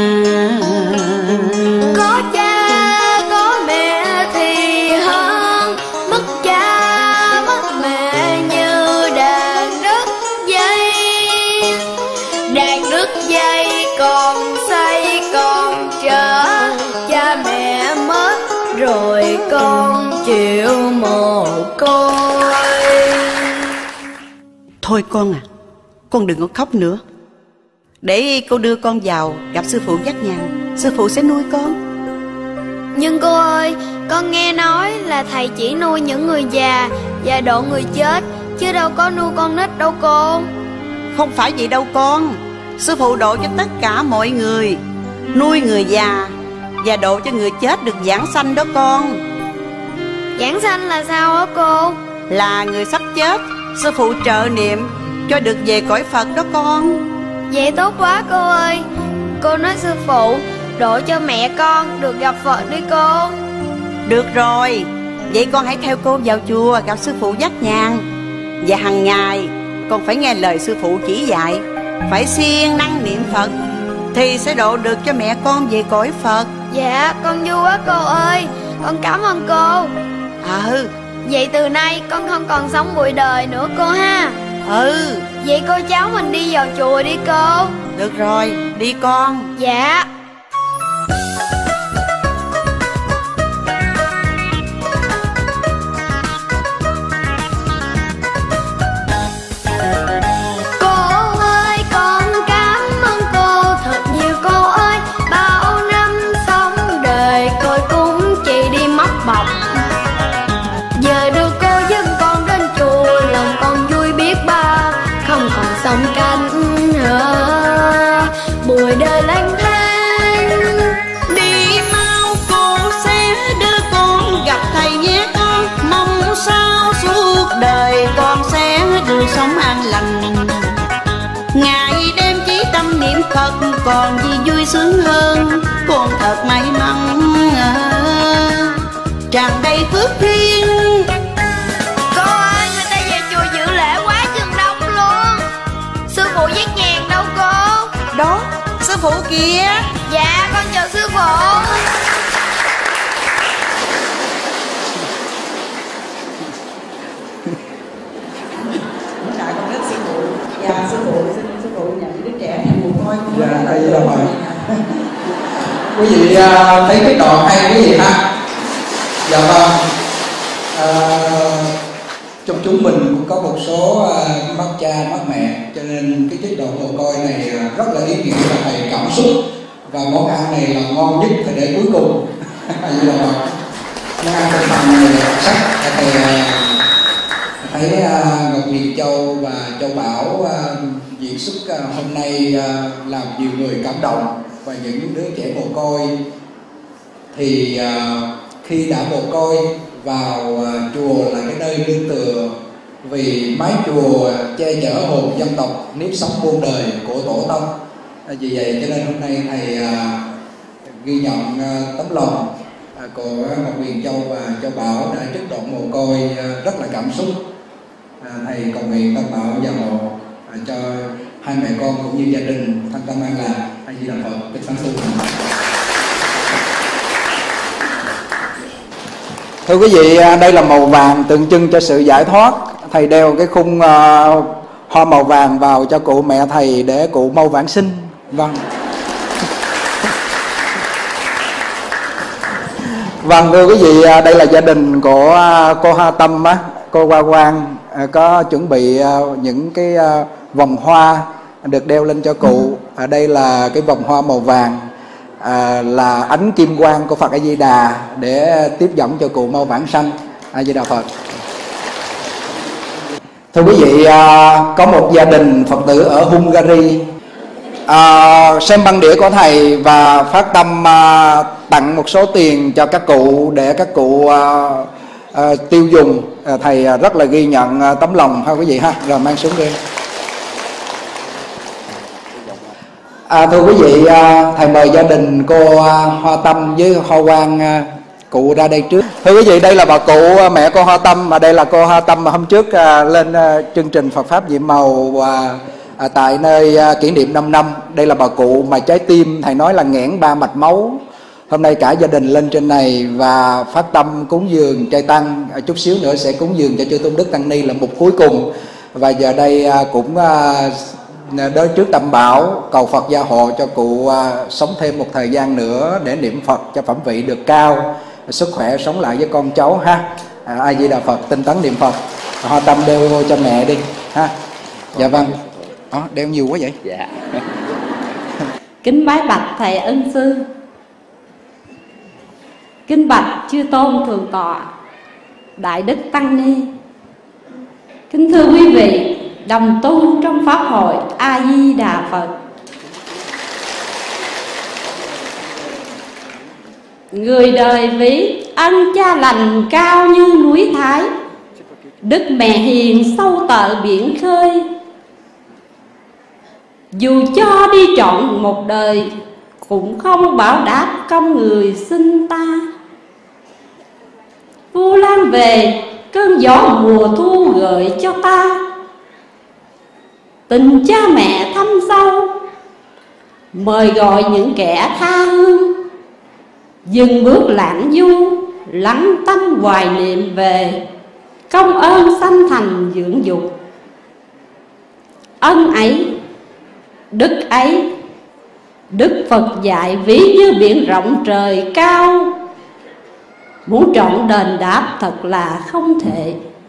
Có cha có mẹ thì hơn, mất cha mất mẹ như đàn đứt dây. Đàn đứt dây còn xây còn chờ, cha mẹ mất rồi con chịu mồ côi. Thôi con à, con đừng có khóc nữa. Để cô đưa con vào gặp sư phụ Dắt Nhàn, sư phụ sẽ nuôi con. Nhưng cô ơi, con nghe nói là thầy chỉ nuôi những người già và độ người chết, chứ đâu có nuôi con nít đâu cô. Không phải vậy đâu con, sư phụ độ cho tất cả mọi người, nuôi người già và độ cho người chết được vãng sanh đó con. Vãng sanh là sao hả cô? Là người sắp chết, sư phụ trợ niệm cho được về cõi Phật đó con. Vậy tốt quá cô ơi. Cô nói sư phụ độ cho mẹ con được gặp Phật đi cô. Được rồi, vậy con hãy theo cô vào chùa gặp sư phụ Dắt Nhàn. Và hàng ngày con phải nghe lời sư phụ chỉ dạy, phải siêng năng niệm Phật thì sẽ độ được cho mẹ con về cõi Phật. Dạ con vui quá cô ơi, con cảm ơn cô. Ừ. Vậy từ nay con không còn sống bụi đời nữa cô ha. Ừ. Vậy cô cháu mình đi vào chùa đi cô. Được rồi, đi con. Dạ. Cô ơi con cảm ơn cô thật nhiều cô ơi. Bao năm sống đời tôi cũng chỉ đi móc bọc, giờ được cô dẫn con đến chùa lòng con vui biết bao. Không còn sống canh nữa bụi đời lang thang. Đi mau cô sẽ đưa con gặp thầy nhé con, mong sao suốt đời con sẽ được sống an lành. Ngày đêm chỉ tâm niệm Phật còn gì vui sướng hơn, con thật may mắn tràn đầy phước duyên. Cô ơi, người ta về chùa dự lễ quá chừng đông luôn. Sư phụ Dắt Nhàn đâu cô? Đó, sư phụ kìa. Dạ, con chào sư phụ. Đại con đến sư phụ. Dạ, sư phụ, xin sư phụ nhận đứa trẻ thành một ngôi. Dạ, đây là mời. Quý vị uh, thấy cái đoạn hay quý vị ha? Dạ vâng. Uh, trong chúng mình cũng có một số uh, mất cha mất mẹ, cho nên cái chế độ mồ côi này uh, rất là ý nghĩa và thầy cảm xúc, và món ăn này là ngon nhất thầy để cuối cùng. Như là món ăn trong phần này là sắc. Thầy uh, thấy uh, Ngọc Huyền Châu và Châu Bảo uh, diễn xuất uh, hôm nay uh, làm nhiều người cảm động, và những đứa trẻ mồ côi thì uh, khi đã mồ côi vào uh, chùa là cái nơi nương tựa, vì mái chùa che chở hồn dân tộc, nếp sống muôn đời của tổ tông. À, vì vậy cho nên hôm nay thầy uh, ghi nhận uh, tấm lòng uh, của Ngọc Huyền Châu và Châu Bảo đã trước đoạn mồ côi uh, rất là cảm xúc. À, thầy cầu nguyện Tam Bảo gia hộ à, cho hai mẹ con cũng như gia đình thanh tâm an lạc. A Di Đà Phật. Tích sáng tu. Thưa quý vị, đây là màu vàng tượng trưng cho sự giải thoát. Thầy đeo cái khung uh, hoa màu vàng vào cho cụ mẹ thầy để cụ mau vãng sinh. Vâng. Vâng, thưa quý vị, đây là gia đình của cô Hoa Tâm á, cô Hoa Quang có chuẩn bị những cái vòng hoa được đeo lên cho cụ. Ở đây là cái vòng hoa màu vàng, à, là ánh kim quang của Phật A Di Đà để tiếp dẫn cho cụ mau vãng sanh. A Di Đà Phật. Thưa quý vị, có một gia đình Phật tử ở Hungary à, xem băng đĩa của thầy và phát tâm à, tặng một số tiền cho các cụ để các cụ à, à, tiêu dùng. À, thầy rất là ghi nhận à, tấm lòng ha quý vị ha. Rồi mang xuống đi. À, thưa quý vị, thầy mời gia đình cô Hoa Tâm với Hoa Quang cụ ra đây trước. Thưa quý vị, đây là bà cụ mẹ cô Hoa Tâm, mà đây là cô Hoa Tâm mà hôm trước lên chương trình Phật Pháp Nhiệm Màu và à, tại nơi kỷ niệm năm năm. Đây là bà cụ mà trái tim thầy nói là nghẽn ba mạch máu. Hôm nay cả gia đình lên trên này và phát tâm cúng dường trai tăng, chút xíu nữa sẽ cúng dường cho chư Tôn Đức Tăng Ni là mục cuối cùng. Và giờ đây cũng đối trước Tam Bảo cầu Phật gia hộ cho cụ sống thêm một thời gian nữa để niệm Phật cho phẩm vị được cao, sức khỏe sống lại với con cháu ha. À, A Di Đà Phật, tinh tấn niệm Phật. Hoa Tâm đeo vô cho mẹ đi ha. Dạ vâng. Đó, đeo nhiều quá vậy. Dạ. Kính bái bạch thầy ân sư. Kính bạch chư tôn thượng tọa Đại Đức Tăng Ni. Kính thưa quý vị đồng tu trong Pháp hội A Di Đà Phật. Người đời ví ân cha lành cao như núi Thái, đức mẹ hiền sâu tợ biển khơi. Dù cho đi trọn một đời cũng không báo đáp công người sinh ta. Vu Lan về cơn gió mùa thu gợi cho ta, tình cha mẹ thâm sâu mời gọi những kẻ tha hương. Dừng bước lãng du lắng tâm hoài niệm về công ơn sanh thành dưỡng dục. Ân ấy đức ấy Đức Phật dạy ví như biển rộng trời cao, muốn trọn đền đáp thật là không thể.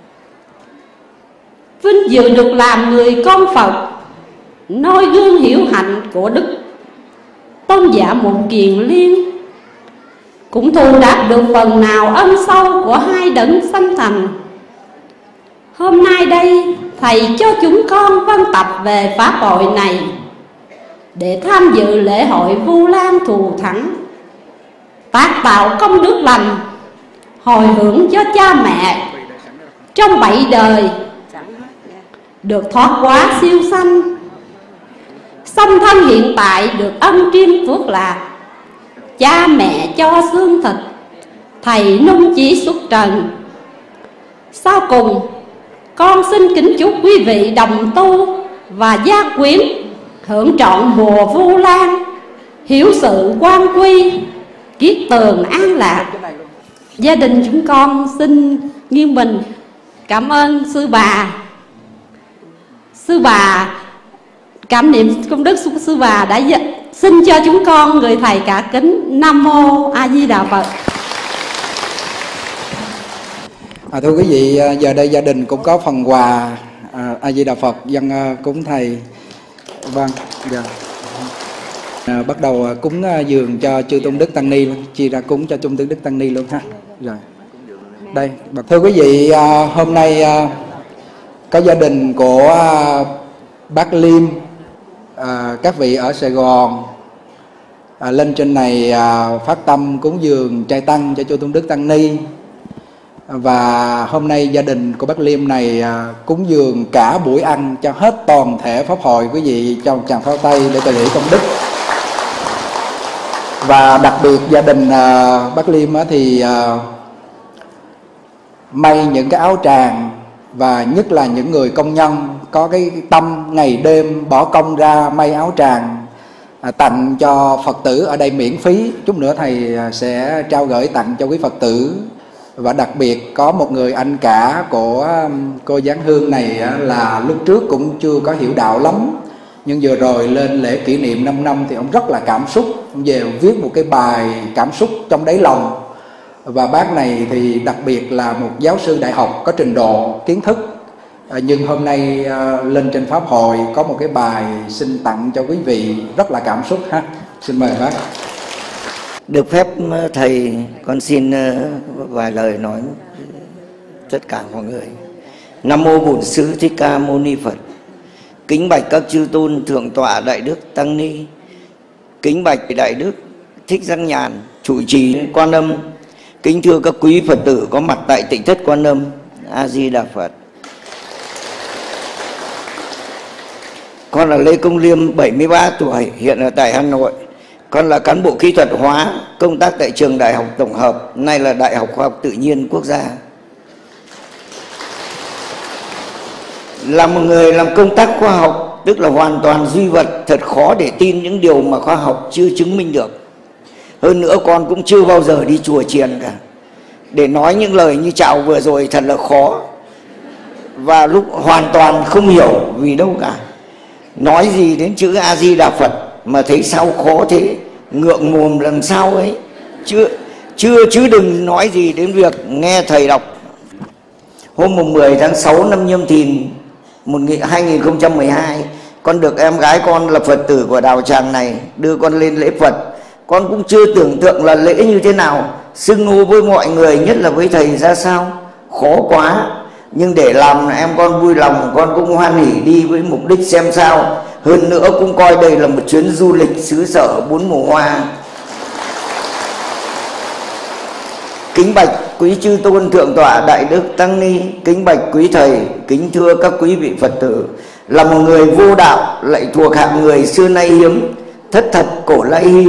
Vinh dự được làm người con Phật, noi gương hiểu hạnh của Đức Tôn giả Một Kiền Liên, cũng thù đáp được phần nào ân sâu của hai đấng sanh thành. Hôm nay đây thầy cho chúng con vân tập về pháp hội này để tham dự lễ hội Vu Lan thù thắng, tác tạo công đức lành, hồi hướng cho cha mẹ trong bảy đời được thoát quá siêu sanh, song thân hiện tại được ân triêm phước lạc. Cha mẹ cho xương thịt, thầy nung chỉ xuất trần. Sau cùng con xin kính chúc quý vị đồng tu và gia quyến hưởng trọn mùa Vu Lan, hiểu sự quan quy, kiết tường an lạc. Gia đình chúng con xin nghiêng mình cảm ơn sư bà. Sư bà cảm niệm công đức sư bà đã xin cho chúng con người thầy cả kính. Nam mô A Di Đà Phật. À, thưa quý vị, giờ đây gia đình cũng có phần quà à, A Di Đà Phật dâng cúng thầy. Vâng, dạ. À, bắt đầu cúng dường cho chư Tôn Đức Tăng Ni luôn, chia ra cúng cho chư Tôn Đức Tăng Ni luôn ha. Rồi. Đây, thưa quý vị, à, hôm nay à, có gia đình của à, bác Liêm, à, các vị ở Sài Gòn à, lên trên này à, phát tâm cúng dường trai tăng cho chư Tôn Đức Tăng Ni. Và hôm nay gia đình của bác Liêm này à, cúng dường cả buổi ăn cho hết toàn thể pháp hội. Quý vị cho một tràng pháo tay để tài lễ công đức. Và đặc biệt gia đình à, bác Liêm á, thì à, may những cái áo tràng, và nhất là những người công nhân có cái tâm ngày đêm bỏ công ra may áo tràng à, tặng cho Phật tử ở đây miễn phí. Chút nữa thầy sẽ trao gửi tặng cho quý Phật tử. Và đặc biệt có một người anh cả của cô Giáng Hương này là lúc trước cũng chưa có hiểu đạo lắm, nhưng vừa rồi lên lễ kỷ niệm năm năm thì ông rất là cảm xúc, ông về viết một cái bài cảm xúc trong đáy lòng. Và bác này thì đặc biệt là một giáo sư đại học có trình độ kiến thức, nhưng hôm nay lên trên pháp hội có một cái bài xin tặng cho quý vị rất là cảm xúc ha. Xin mời bác. Được phép thầy con xin vài lời nói tất cả mọi người. Nam mô Bổn Sư Thích Ca Mâu Ni Phật. Kính bạch các chư tôn thượng tọa Đại Đức Tăng Ni. Kính bạch Đại Đức Thích Giác Nhàn chủ trì Quan Âm. Kính thưa các quý Phật tử có mặt tại Tịnh thất Quan Âm. A Di Đà Phật. Con là Lê Công Liêm, bảy mươi ba tuổi, hiện ở tại Hà Nội. Con là cán bộ kỹ thuật hóa, công tác tại trường Đại học Tổng hợp, nay là Đại học Khoa học Tự nhiên Quốc gia. Là một người làm công tác khoa học, tức là hoàn toàn duy vật, thật khó để tin những điều mà khoa học chưa chứng minh được. Hơn nữa con cũng chưa bao giờ đi chùa chiền cả. Để nói những lời như chào vừa rồi thật là khó. Và lúc hoàn toàn không hiểu vì đâu cả. Nói gì đến chữ A-di-đà Phật mà thấy sao khó thế, ngượng mồm làm sao ấy. Chưa, chưa chứ đừng nói gì đến việc nghe thầy đọc. Hôm mười tháng sáu năm Nhâm Thìn hai nghìn không trăm mười hai, con được em gái con là Phật tử của đạo tràng này đưa con lên lễ Phật. Con cũng chưa tưởng tượng là lễ như thế nào, xưng hô với mọi người, nhất là với thầy ra sao. Khó quá. Nhưng để làm em con vui lòng, con cũng hoan hỉ đi với mục đích xem sao. Hơn nữa cũng coi đây là một chuyến du lịch xứ sở bốn mùa hoa. Kính bạch quý chư tôn thượng tọa Đại Đức Tăng Ni, kính bạch quý thầy, kính thưa các quý vị Phật tử. Là một người vô đạo lại thuộc hạng người xưa nay hiếm, thất thật cổ lai hy.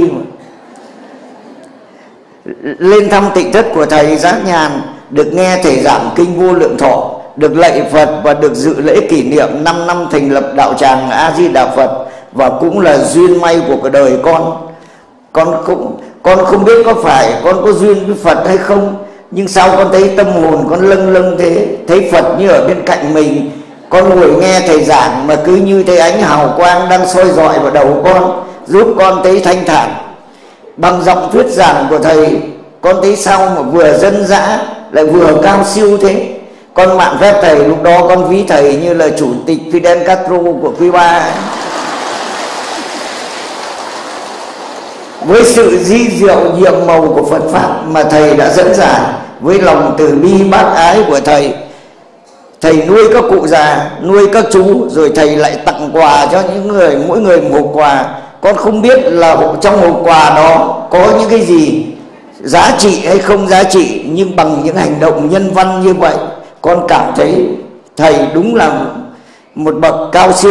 Lên thăm tịnh thất của thầy Giác Nhàn, được nghe thầy giảng kinh Vô Lượng Thọ, được lạy Phật và được dự lễ kỷ niệm năm năm thành lập đạo tràng A-di-đà Phật, và cũng là duyên may của cuộc đời con. Con cũng con không biết có phải con có duyên với Phật hay không, nhưng sao con thấy tâm hồn con lâng lâng thế, thấy Phật như ở bên cạnh mình. Con ngồi nghe thầy giảng mà cứ như thấy ánh hào quang đang soi rọi vào đầu con, giúp con thấy thanh thản. Bằng giọng thuyết giảng của thầy, con thấy sao mà vừa dân dã lại vừa cao siêu thế. Con mạn phép thầy, lúc đó con ví thầy như là chủ tịch Fidel Castro của Cuba. Với sự di diệu nhiệm màu của Phật Pháp mà thầy đã dẫn giải, với lòng từ bi bác ái của thầy, thầy nuôi các cụ già, nuôi các chú, rồi thầy lại tặng quà cho những người, mỗi người một hộp quà. Con không biết là trong hộp quà đó có những cái gì giá trị hay không giá trị, nhưng bằng những hành động nhân văn như vậy, con cảm thấy thầy đúng là một bậc cao siêu.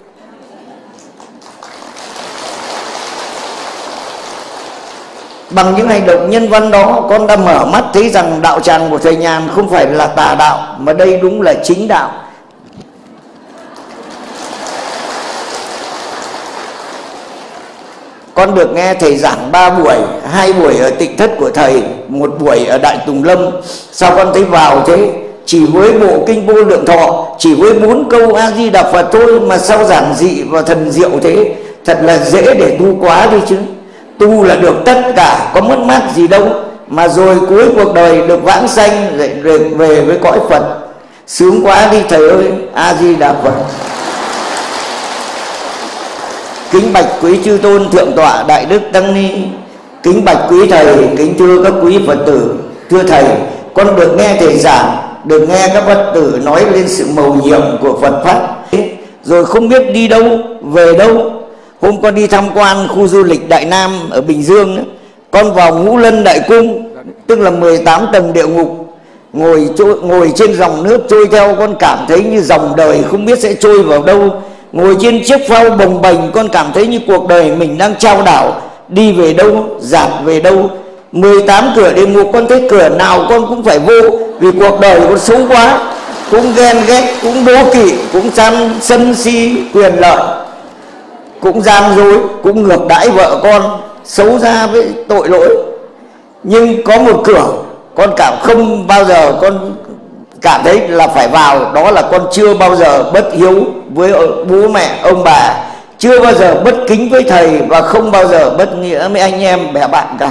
Bằng những hành động nhân văn đó, con đã mở mắt thấy rằng đạo tràng của thầy Nhàn không phải là tà đạo, mà đây đúng là chính đạo. Con được nghe thầy giảng ba buổi, hai buổi ở tịnh thất của thầy, một buổi ở Đại Tùng Lâm. Sao con thấy vào thế? Chỉ với bộ kinh Vô Lượng Thọ, chỉ với bốn câu A-di-đà Phật thôi mà sao giản dị và thần diệu thế. Thật là dễ để tu quá đi chứ. Tu là được tất cả, có mất mát gì đâu. Mà rồi cuối cuộc đời được vãng sanh, lại về, về với cõi Phật. Sướng quá đi thầy ơi, A-di-đà Phật. Kính bạch quý chư tôn thượng tọa Đại Đức Tăng Ni, kính bạch quý thầy, kính thưa các quý Phật tử. Thưa thầy, con được nghe thầy giảng, được nghe các Phật tử nói lên sự mầu nhiệm của Phật Pháp, rồi không biết đi đâu, về đâu. Hôm con đi tham quan khu du lịch Đại Nam ở Bình Dương nữa. Con vào Ngũ Lân Đại Cung, tức là mười tám tầng địa ngục, ngồi, trôi, ngồi trên dòng nước trôi theo. Con cảm thấy như dòng đời không biết sẽ trôi vào đâu. Ngồi trên chiếc phao bồng bềnh, con cảm thấy như cuộc đời mình đang trao đảo, đi về đâu, dạt về đâu. Mười tám cửa địa ngục, con thấy cửa nào con cũng phải vô, vì cuộc đời con xấu quá, cũng ghen ghét, cũng đố kỵ, cũng chăn sân si quyền lợi, cũng gian dối, cũng ngược đãi vợ con, xấu xa với tội lỗi. Nhưng có một cửa con cảm không bao giờ con cảm thấy là phải vào, đó là con chưa bao giờ bất hiếu với bố mẹ ông bà, chưa bao giờ bất kính với thầy, và không bao giờ bất nghĩa với anh em bè bạn cả.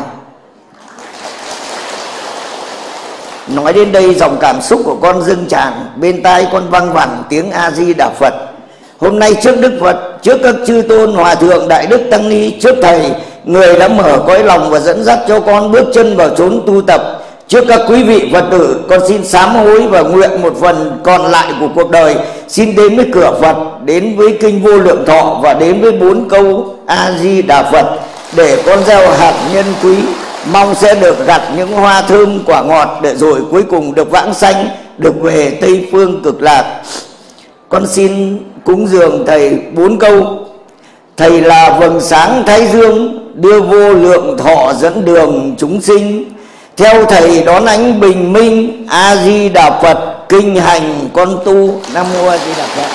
Nói đến đây, dòng cảm xúc của con dâng tràn, bên tai con văng vẳng tiếng A-di-đà Phật. Hôm nay trước Đức Phật, trước các chư tôn hòa thượng Đại Đức Tăng Ni, trước thầy, người đã mở cõi lòng và dẫn dắt cho con bước chân vào chốn tu tập, trước các quý vị Phật tử, con xin sám hối và nguyện một phần còn lại của cuộc đời xin đến với cửa Phật, đến với kinh Vô Lượng Thọ và đến với bốn câu A-di-đà Phật, để con gieo hạt nhân quý, mong sẽ được gặt những hoa thơm quả ngọt, để rồi cuối cùng được vãng sanh, được về Tây Phương Cực Lạc. Con xin cúng dường thầy bốn câu. Thầy là vầng sáng thái dương, đưa vô lượng thọ dẫn đường chúng sinh. Theo thầy đón ánh bình minh. A Di Đà Phật, kinh hành con tu. Nam mô A Di Đà Phật.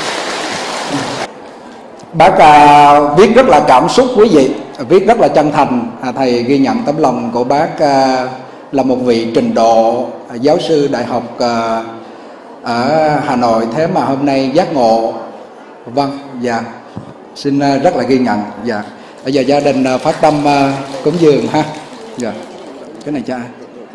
Bác à, viết rất là cảm xúc quý vị, viết rất là chân thành. à, Thầy ghi nhận tấm lòng của bác à, là một vị trình độ à, giáo sư đại học à, ở Hà Nội, thế mà hôm nay giác ngộ. Vâng, dạ, xin à, rất là ghi nhận. Dạ, bây giờ gia đình à, phát tâm à, cúng dường ha. Dạ, cái này cho ai?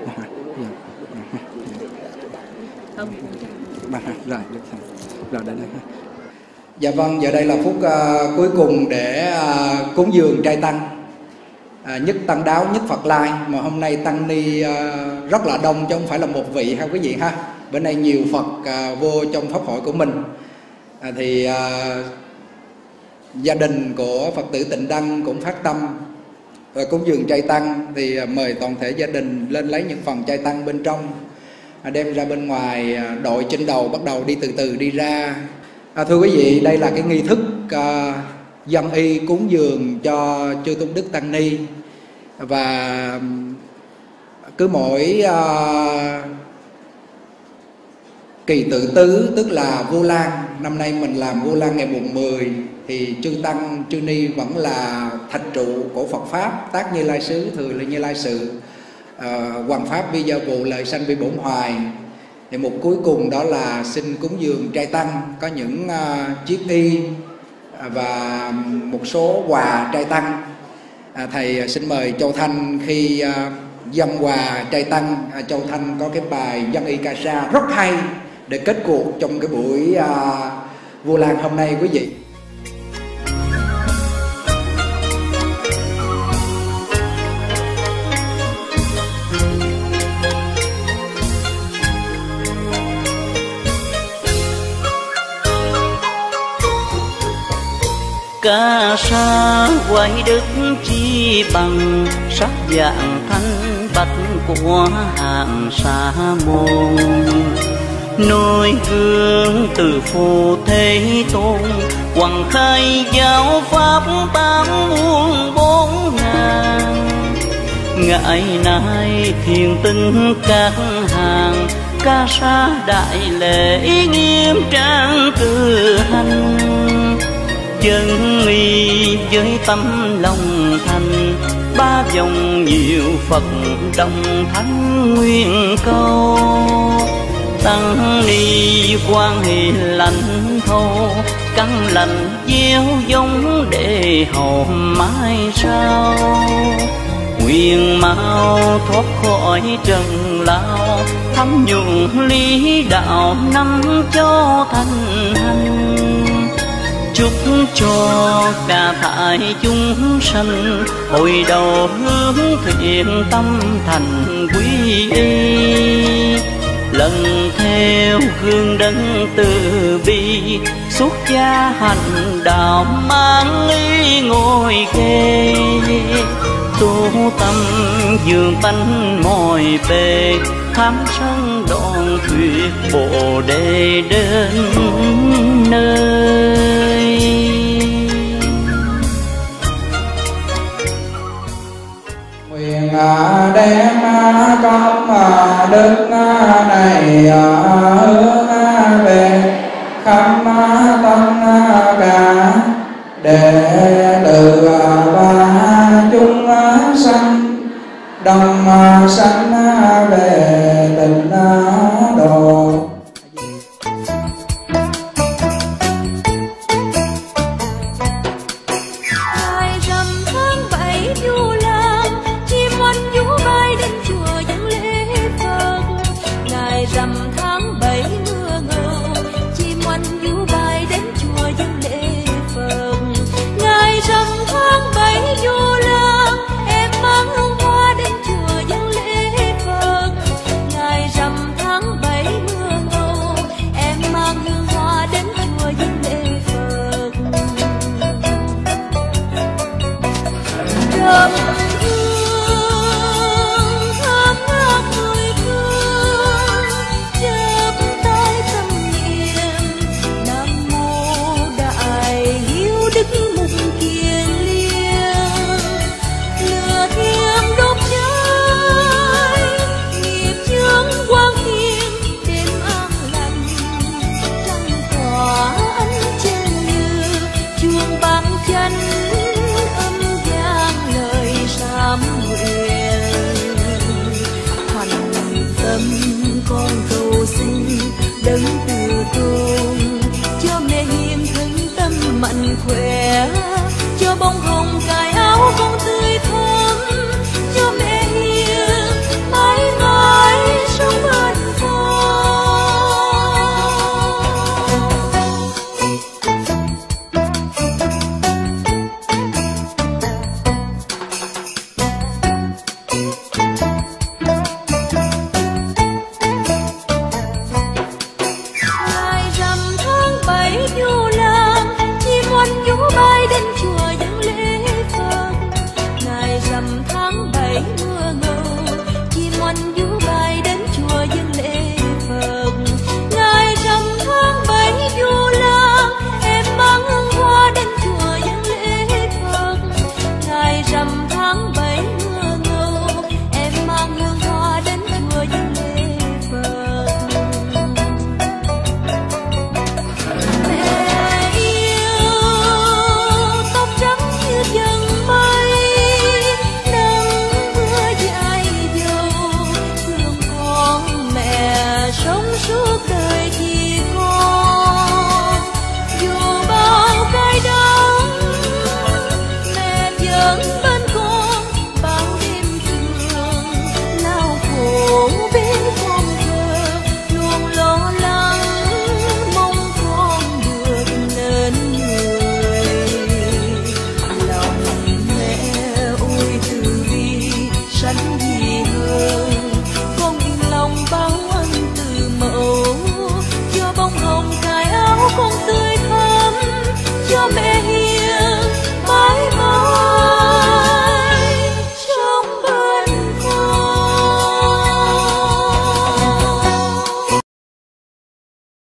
Rồi, rồi đây đây. Dạ vâng, giờ đây là phút uh, cuối cùng để uh, cúng dường trai tăng. uh, Nhất tăng đáo, nhất Phật lai. Mà hôm nay tăng ni uh, rất là đông chứ không phải là một vị ha quý vị ha. Bữa nay nhiều Phật uh, vô trong pháp hội của mình. uh, Thì uh, gia đình của Phật tử Tịnh Đăng cũng phát tâm uh, cúng dường trai tăng. Thì uh, mời toàn thể gia đình lên lấy những phần trai tăng bên trong, uh, đem ra bên ngoài, uh, đội trên đầu bắt đầu đi từ từ đi ra. À, thưa quý vị, đây là cái nghi thức uh, dân y cúng dường cho chư tôn đức tăng ni. Và cứ mỗi uh, kỳ tự tứ, tức là Vu Lan, năm nay mình làm Vu Lan ngày mùng mười, thì chư tăng chư ni vẫn là thạch trụ của Phật pháp, tác Như Lai xứ, thừa là Như Lai sự, uh, hoằng pháp vi gia vụ, lợi sanh vi bổn hoài. Thì một cuối cùng đó là xin cúng dường trai tăng, có những uh, chiếc y và một số quà trai tăng. à, Thầy xin mời Châu Thanh khi uh, dâng quà trai tăng, à, Châu Thanh có cái bài dân y ca sa rất hay để kết cuộc trong cái buổi uh, Vu Lan hôm nay quý vị. Ca sa quay đức chi bằng, sắc dạng thanh bạch của hạng sa môn. Noi gương từ Phù Thế Tôn, hoằng khai giáo pháp tám muôn bốn ngàn. Ngày nay thiền tinh các hàng, ca sa đại lễ nghiêm trang cử hành. Chân y với tâm lòng thành, ba dòng nhiều Phật đồng thánh nguyên câu. Tăng ni quan hệ lãnh thô, căn lành gieo giống để hậu mai sau. Nguyện mau thoát khỏi trần lao, thấm nhuận lý đạo năm cho thành hành. Chúc cho cả thải chúng sanh, hồi đầu hướng thiện tâm thành quy y. Lần theo gương đấng từ bi, xuất gia hành đạo mang ý ngồi kê. Tu tâm dường tánh mọi bề, tham sân đoạn tuyệt Bồ Đề đến nơi. Nguyện đem công đức này hướng về khắp tâm cả đệ tử và chúng sanh đồng sanh về tịnh độ. Hãy subscribe cho khuya